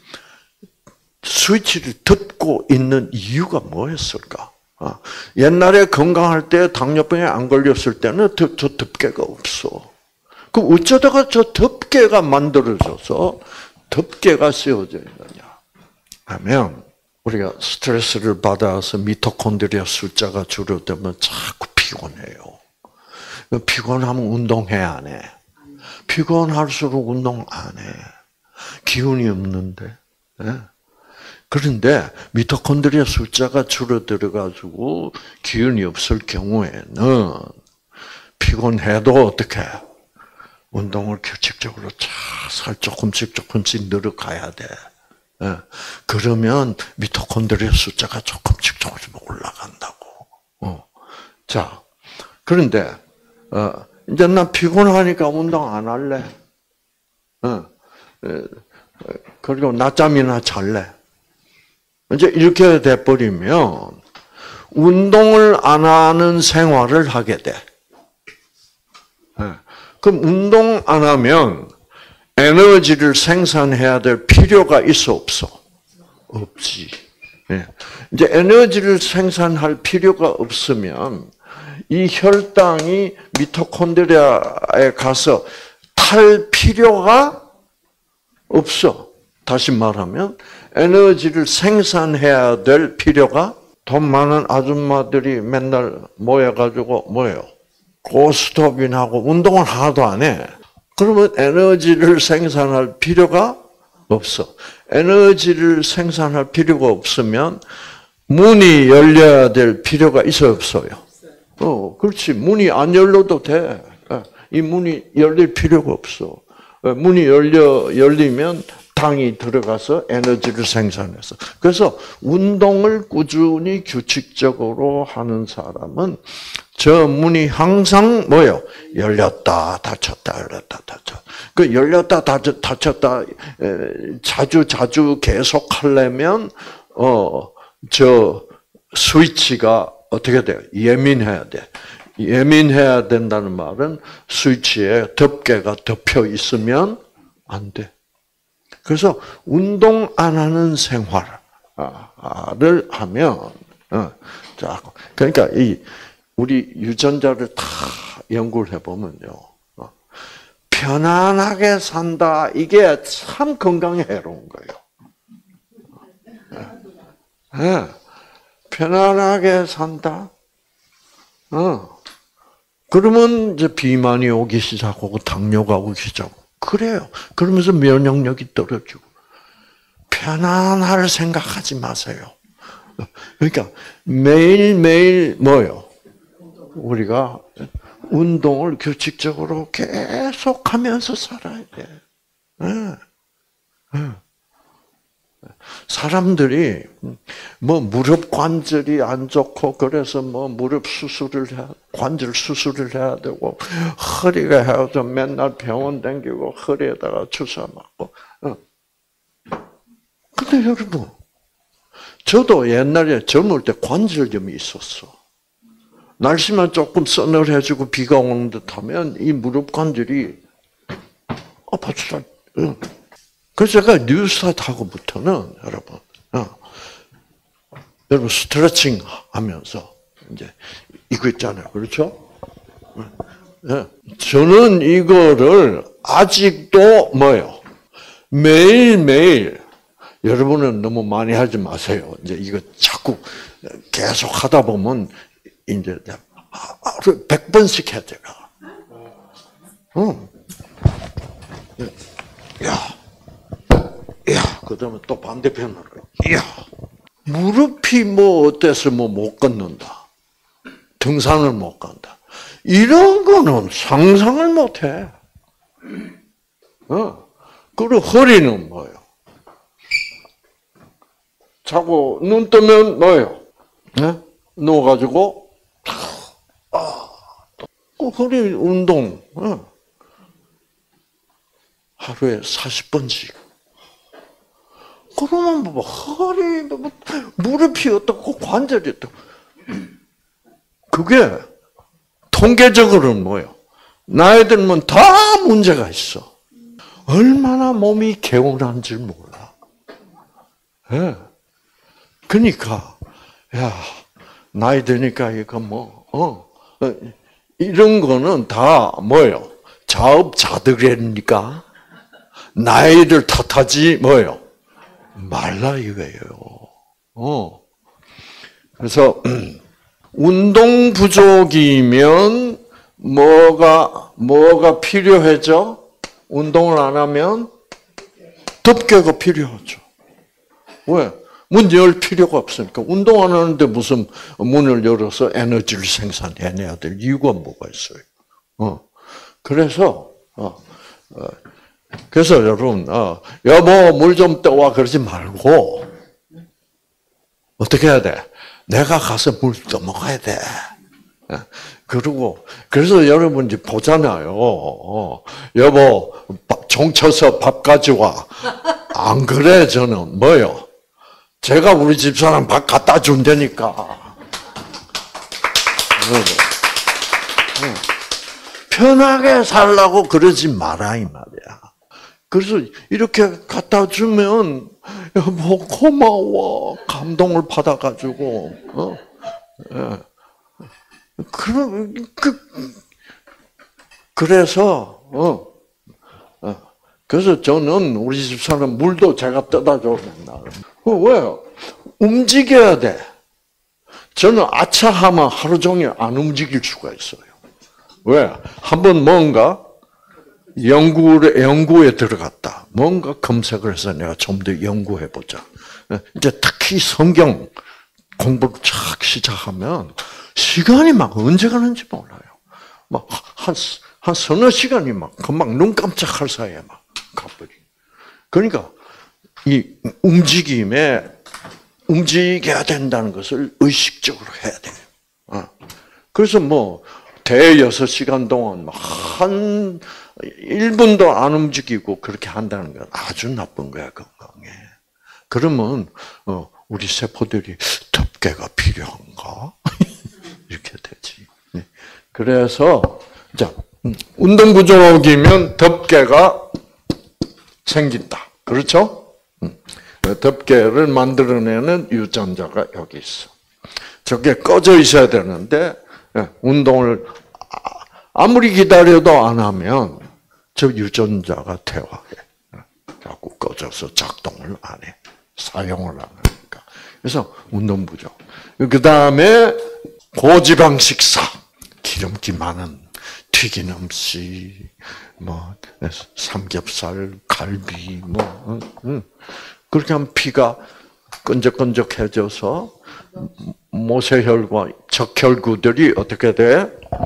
스위치를 덮고 있는 이유가 뭐였을까? 옛날에 건강할 때 당뇨병에 안 걸렸을 때는 저, 저 덮개가 없어. 그럼 어쩌다가 저 덮개가 만들어져서 덮개가 씌워져 있느냐 하면 우리가 스트레스를 받아서 미토콘드리아 숫자가 줄어들면 자꾸 피곤해요. 피곤하면 운동해야 안 해. 피곤할수록 운동 안 해. 기운이 없는데. 그런데 미토콘드리아 숫자가 줄어들어가지고 기운이 없을 경우에는 피곤해도 어떻게 운동을 규칙적으로 살 조금씩 조금씩 늘어가야 돼. 그러면 미토콘드리아 숫자가 조금씩 조금씩 올라간다고. 어. 자, 그런데 어, 이제 나 피곤하니까 운동 안 할래. 어. 그리고 낮잠이나 잘래. 이제 이렇게 돼버리면 운동을 안 하는 생활을 하게 돼. 그럼 운동 안 하면 에너지를 생산해야 될 필요가 있어 없어? 없지. 이제 에너지를 생산할 필요가 없으면 이 혈당이 미토콘드리아에 가서 탈 필요가 없어. 다시 말하면 에너지를 생산해야 될 필요가 돈 많은 아줌마들이 맨날 모여가지고 뭐예요? 고스톱인하고 운동을 하나도 안 해. 그러면 에너지를 생산할 필요가 없어. 에너지를 생산할 필요가 없으면 문이 열려야 될 필요가 있어요, 없어요? 어, 그렇지. 문이 안 열려도 돼. 이 문이 열릴 필요가 없어. 문이 열려 열리면 당이 들어가서 에너지를 생산해서. 그래서 운동을 꾸준히 규칙적으로 하는 사람은 저 문이 항상 뭐요? 열렸다 닫혔다 열렸다 닫혔다. 그 열렸다 닫혔다 자주 자주 계속 하려면 어 저 스위치가 어떻게 돼요? 예민해야 돼. 예민해야 된다는 말은 스위치에 덮개가 덮여 있으면 안 돼. 그래서 운동 안 하는 생활을 하면, 자, 그러니까 이 우리 유전자를 다 연구를 해보면요, 편안하게 산다 이게 참 건강에 해로운 거예요. 네. 편안하게 산다. 어. 그러면 이제 비만이 오기 시작하고 당뇨가 오기 시작하고 그래요. 그러면서 면역력이 떨어지고 편안할 생각하지 마세요. 그러니까 매일매일 뭐요? 우리가 운동을 규칙적으로 계속하면서 살아야 돼. 네. 네. 사람들이 뭐 무릎 관절이 안 좋고 그래서 뭐 무릎 수술을 해, 관절 수술을 해야 되고 허리가 해서 맨날 병원 다니고 허리에다가 주사 맞고. 근데 여러분, 저도 옛날에 젊을 때 관절염이 있었어. 날씨만 조금 서늘해지고 비가 오는 듯하면 이 무릎 관절이 아파서. 그래서 제가 뉴스타트하고부터는 여러분, 어, 여러분 스트레칭 하면서 이제 이거 있잖아요, 그렇죠? 네. 저는 이거를 아직도 뭐요? 매일 매일 여러분은 너무 많이 하지 마세요. 이제 이거 자꾸 계속 하다 보면 이제 하루 백 번씩 해야 돼요. 어. 야. 야, 그 다음에 또 반대편으로. 이야, 무릎이 뭐 어때서 뭐 못 걷는다. 등산을 못 간다. 이런 거는 상상을 못 해. 어. 그리고 허리는 뭐예요? 자고 눈 뜨면 뭐예요? 네? 누워가지고, 아, 또 허리 운동, 어. 하루에 사십 번씩. 그러면 뭐 허리, 뭐 무릎이 어떻고 관절이 어떻고 그게 통계적으로는 뭐예요? 나이 들면 다 문제가 있어. 얼마나 몸이 개운한지 몰라. 예. 네. 그러니까 야 나이 드니까 이거 뭐 어, 이런 거는 다 뭐예요? 자업자득이니까 나이를 탓하지 뭐예요? 말라 이거예요. 어. 그래서 운동 부족이면 뭐가 뭐가 필요해져? 운동을 안 하면 덮개가 필요하죠. 왜? 문 열 필요가 없으니까. 운동 안 하는데 무슨 문을 열어서 에너지를 생산해내야 될 이유가 뭐가 있어요? 어. 그래서 어. 어. 그래서 여러분, 어, 여보 물 좀 떠와 그러지 말고 어떻게 해야 돼? 내가 가서 물 떠먹어야 돼. 그리고 그래서 여러분 이제 보잖아요. 어, 여보 종 쳐서 밥 가져와. 안 그래 저는 뭐요? 제가 우리 집사람 밥 갖다 준다니까. 편하게 살라고 그러지 마라 이 말이야. 그래서 이렇게 갖다 주면 뭐 고마워 감동을 받아가지고 어 예. 그럼 그 그래서 어 어. 그래서 저는 우리 집사람 물도 제가 떠다 줘 맨날. 어, 왜요? 움직여야 돼. 저는 아차하면 하루 종일 안 움직일 수가 있어요. 왜? 한번 뭔가 연구에, 연구에 들어갔다. 뭔가 검색을 해서 내가 좀 더 연구해보자. 이제 특히 성경 공부를 착 시작하면 시간이 막 언제 가는지 몰라요. 막 한, 한 서너 시간이 막 금방 눈 깜짝할 사이에 막 가버리. 그러니까 이 움직임에 움직여야 된다는 것을 의식적으로 해야 돼요. 그래서 뭐 대여섯 시간 동안 한 일 분도 안 움직이고 그렇게 한다는 건 아주 나쁜 거야, 건강에. 그러면 우리 세포들이 덮개가 필요한가? 이렇게 되지. 그래서 자, 운동 부족이면 덮개가 생긴다. 그렇죠? 덮개를 만들어내는 유전자가 여기 있어. 저게 꺼져 있어야 되는데 운동을 아무리 기다려도 안 하면 저 유전자가 퇴화해. 자꾸 꺼져서 작동을 안 해. 사용을 안 하니까. 그래서 운동 부족. 그 다음에 고지방 식사. 기름기 많은 튀긴 음식, 뭐 삼겹살, 갈비, 뭐 그렇게 하면 피가 끈적끈적해져서 모세혈과 적혈구들이 어떻게 돼?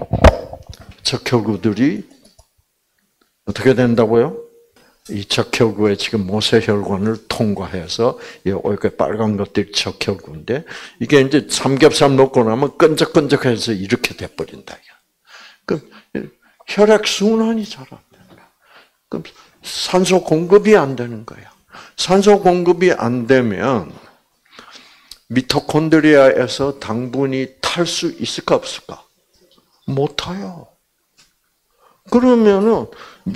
적혈구들이 어떻게 된다고요? 이 적혈구에 지금 모세혈관을 통과해서 이렇게 빨간 것들이 적혈구인데 이게 이제 삼겹살 먹고 나면 끈적끈적해서 이렇게 돼버린다. 그 혈액 순환이 잘 안 된다. 그럼 산소 공급이 안 되는 거야. 산소 공급이 안 되면 미토콘드리아에서 당분이 탈 수 있을까 없을까? 못 타요. 그러면은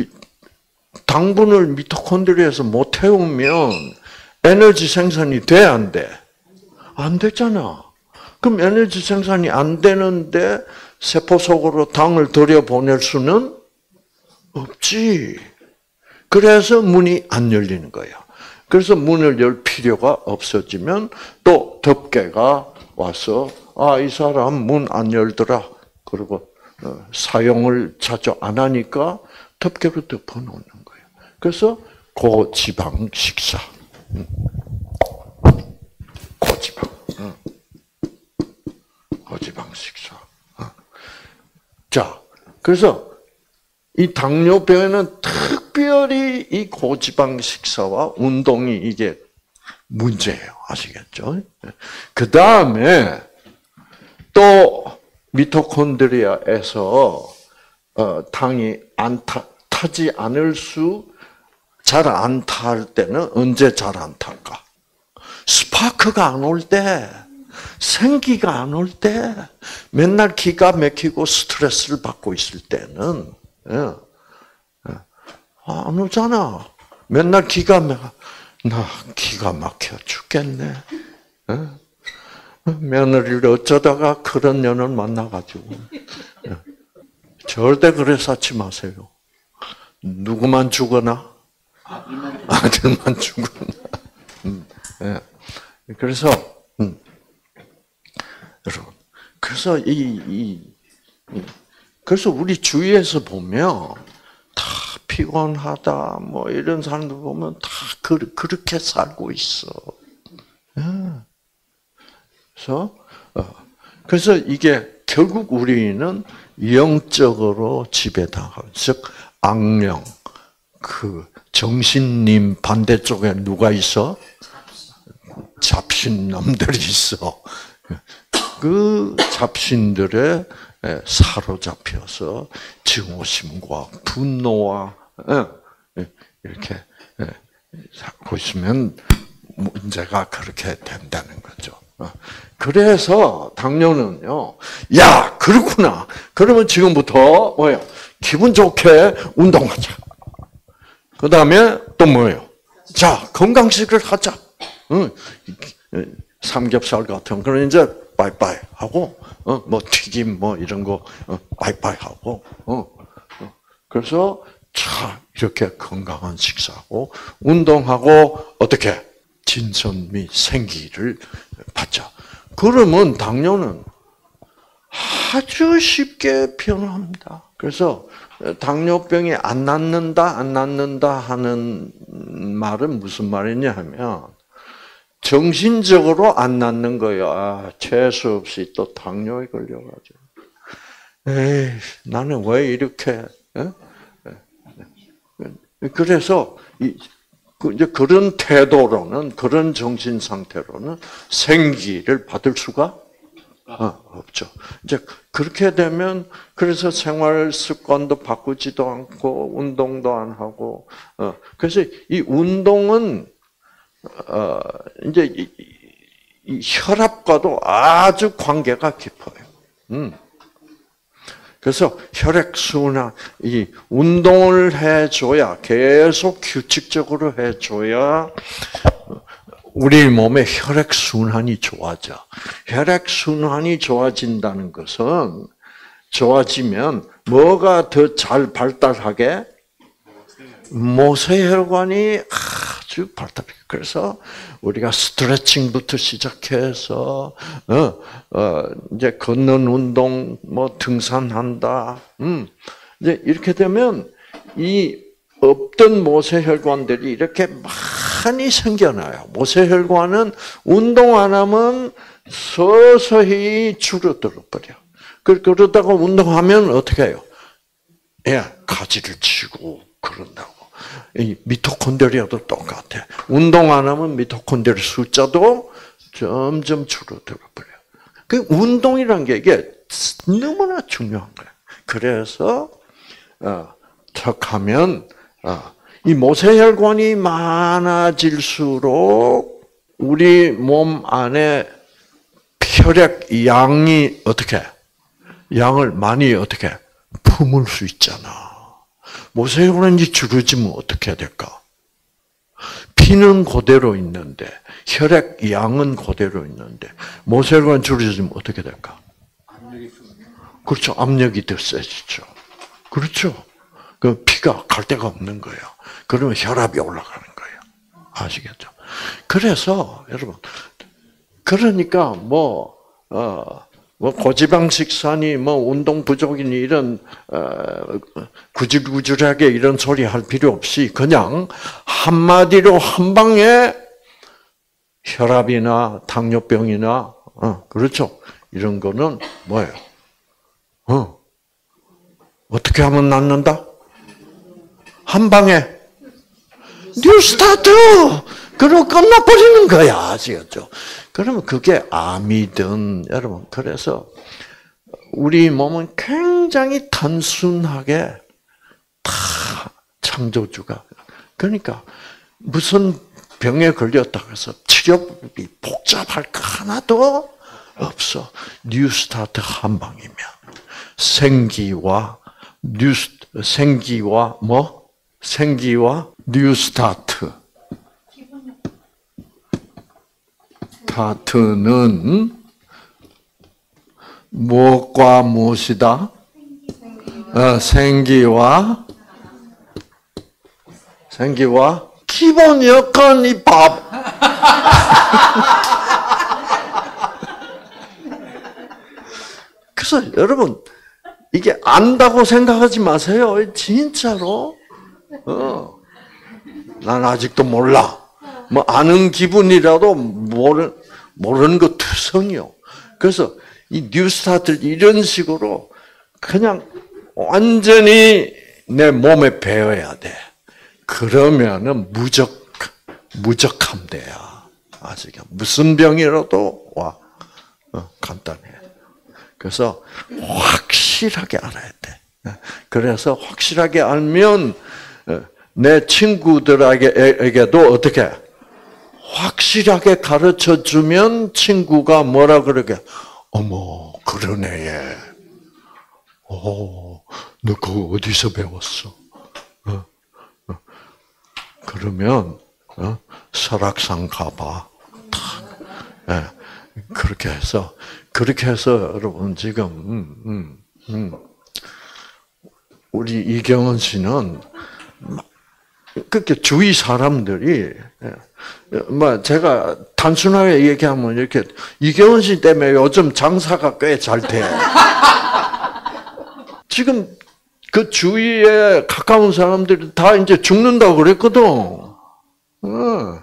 당분을 미토콘드리아에서 못 태우면 에너지 생산이 돼, 안 돼? 안 되잖아. 그럼 에너지 생산이 안 되는데 세포 속으로 당을 들여보낼 수는 없지. 그래서 문이 안 열리는 거야. 그래서 문을 열 필요가 없어지면 또 덮개가 와서 아, 이 사람 문 안 열더라. 그리고 사용을 자주 안 하니까 덮개로 덮어놓는 거예요. 그래서 고지방 식사. 고지방. 고지방 식사. 자, 그래서 이 당뇨병에는 특별히 이 고지방 식사와 운동이 이게 문제예요. 아시겠죠? 그 다음에 또 미토콘드리아에서 어, 당이 안 타, 타지 않을 수, 잘 안 탈 때는 언제 잘 안 탈까? 스파크가 안 올 때, 생기가 안 올 때, 맨날 기가 막히고 스트레스를 받고 있을 때는, 예, 예, 안 오잖아. 맨날 기가 막, 나 기가 막혀 죽겠네. 예? 며느리를 어쩌다가 그런 년을 만나가지고. 예. 절대 그래 쌓지 마세요. 누구만 죽거나 아들만 죽거나. 음, 예. 그래서 음, 여러분, 그래서 이, 이, 이 그래서 우리 주위에서 보면 다 피곤하다 뭐 이런 사람들 보면 다 그, 그렇게 살고 있어. 예. 그래서 어, 그래서 이게 결국 우리는 영적으로 지배당하고, 즉 악령, 그 정신님 반대쪽에 누가 있어? 잡신놈들이 있어. 그 잡신들에 사로잡혀서 증오심과 분노와 이렇게 하고 있으면 문제가 그렇게 된다는 거죠. 그래서 당뇨는요, 야, 그렇구나. 그러면 지금부터 뭐예요? 기분 좋게 운동하자. 그 다음에 또 뭐예요? 자, 건강식을 하자. 응. 삼겹살 같은 거는 이제 빠이빠이 하고, 어, 뭐 튀김 뭐 이런 거 어, 빠이빠이 하고, 어. 그래서 자, 이렇게 건강한 식사하고 운동하고 어떻게 진선 및 생기를 받죠. 그러면 당뇨는 아주 쉽게 변합니다. 그래서 당뇨병이 안 낫는다, 안 낫는다 하는 말은 무슨 말이냐 하면 정신적으로 안 낫는 거야. 아, 재수 없이 또 당뇨에 걸려가지고. 에이, 나는 왜 이렇게? 에? 그래서 이제 그런 태도로는, 그런 정신 상태로는 생기를 받을 수가 없죠. 이제 그렇게 되면 그래서 생활 습관도 바꾸지도 않고 운동도 안 하고, 그래서 이 운동은 어, 이제 이, 이 혈압과도 아주 관계가 깊어요. 음. 그래서 혈액 순환, 이 운동을 해줘야 계속 규칙적으로 해줘야 우리 몸의 혈액 순환이 좋아져. 혈액 순환이 좋아진다는 것은 좋아지면 뭐가 더 잘 발달하게? 모세혈관이 아주 발달해. 그래서 우리가 스트레칭부터 시작해서 어, 어, 이제 걷는 운동, 뭐 등산한다. 음, 이제 이렇게 되면 이 없던 모세혈관들이 이렇게 많이 생겨나요. 모세혈관은 운동 안 하면 서서히 줄어들어 버려. 그러다가 운동하면 어떻게 해요? 예, 가지를 치고 그런다고. 이 미토콘드리아도 똑같아. 운동 안 하면 미토콘드리아 숫자도 점점 줄어들어 버려요. 그 운동이란 게 이게 너무나 중요한 거예요. 그래서 어, 척하면 어, 이 모세혈관이 많아질수록 우리 몸 안에 혈액 양이 어떻게 양을 많이 어떻게 품을 수 있잖아. 모세혈관이 줄어지면 어떻게 될까? 피는 그대로 있는데 혈액 양은 그대로 있는데 모세혈관 줄어지면 어떻게 될까? 그렇죠. 압력이 더 세지죠. 그렇죠. 그 피가 갈 데가 없는 거예요. 그러면 혈압이 올라가는 거예요. 아시겠죠? 그래서 여러분, 그러니까 뭐 어. 뭐 고지방 식사니 뭐 운동 부족이니 이런 어, 구질구질하게 이런 소리 할 필요 없이 그냥 한마디로 한 방에 혈압이나 당뇨병이나 어, 그렇죠. 이런 거는 뭐예요? 어, 어떻게 하면 낫는다? 한 방에 뉴스타트! 그럼 끝나버리는 거야. 아시겠죠? 그러면 그게 암이든, 여러분, 그래서 우리 몸은 굉장히 단순하게 다 창조주가. 그러니까 무슨 병에 걸렸다고 해서 치료법이 복잡할 거 하나도 없어. 뉴스타트 한 방이면. 생기와, 뉴스, 생기와 뭐? 생기와 뉴스타트. 스타트는 무엇과 무엇이다? 어, 생기와 생기와 기본 여건이 밥. 그래서 여러분 이게 안다고 생각하지 마세요. 진짜로. 어, 난 아직도 몰라. 뭐 아는 기분이라도 모르 모르는 거 투성이요. 그래서 이 뉴스타트를 이런 식으로 그냥 완전히 내 몸에 배어야 돼. 그러면은 무적 무적함돼야. 아시죠? 무슨 병이라도 와 어, 간단해. 그래서 확실하게 알아야 돼. 그래서 확실하게 알면 내 친구들에게도 어떻게 확실하게 가르쳐 주면 친구가 뭐라 그러게? 어머, 그러네, 얘. 오, 너 그거 어디서 배웠어? 어? 어. 그러면, 어? 설악산 가봐. 네. 그렇게 해서, 그렇게 해서 여러분 지금, 음, 음, 음. 우리 이경원 씨는 그렇게 주위 사람들이 뭐 제가 단순하게 얘기하면 이렇게 이경원 씨 때문에 요즘 장사가 꽤 잘 돼. 지금 그 주위에 가까운 사람들이 다 이제 죽는다고 그랬거든. 어.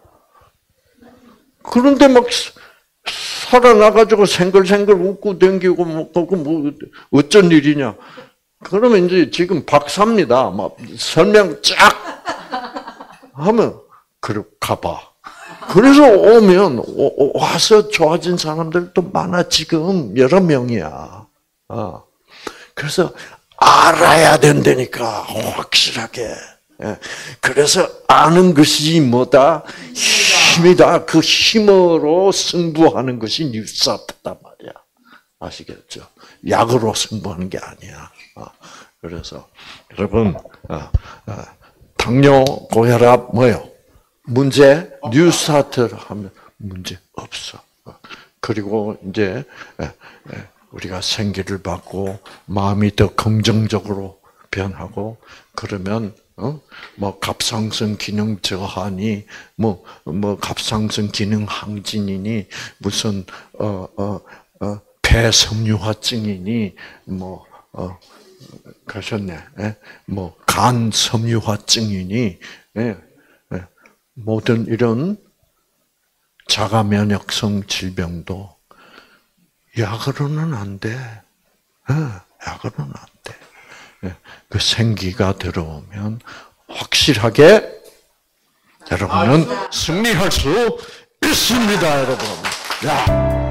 그런데 막 살아나가지고 생글생글 웃고 댕기고 뭐, 뭐 어쩐 일이냐. 그러면 이제 지금 박사입니다. 막 설명 쫙 하면 그래 가봐. 그래서 오면 오, 와서 좋아진 사람들도 많아. 지금 여러 명이야. 어. 그래서 알아야 된다니까 확실하게. 그래서 아는 것이 뭐다? 힘이다. 그 힘으로 승부하는 것이 뉴스타트단 말이야. 아시겠죠? 약으로 승부하는 게 아니야. 그래서 여러분 당뇨, 고혈압 뭐요? 문제 뉴스타트를 하면 문제 없어. 그리고 이제 우리가 생기를 받고 마음이 더 긍정적으로 변하고 그러면 어? 뭐 갑상선 기능 저하니 뭐 뭐 갑상선 기능 항진이니 무슨 어어 어, 폐섬유화증이니 뭐 어, 가셨네. 예? 뭐 간 섬유화증이니 예? 예? 모든 이런 자가 면역성 질병도 약으로는 안 돼. 예? 약으로는 안 돼. 예? 그 생기가 들어오면 확실하게 여러분은 승리할 수 있습니다, 여러분. 야.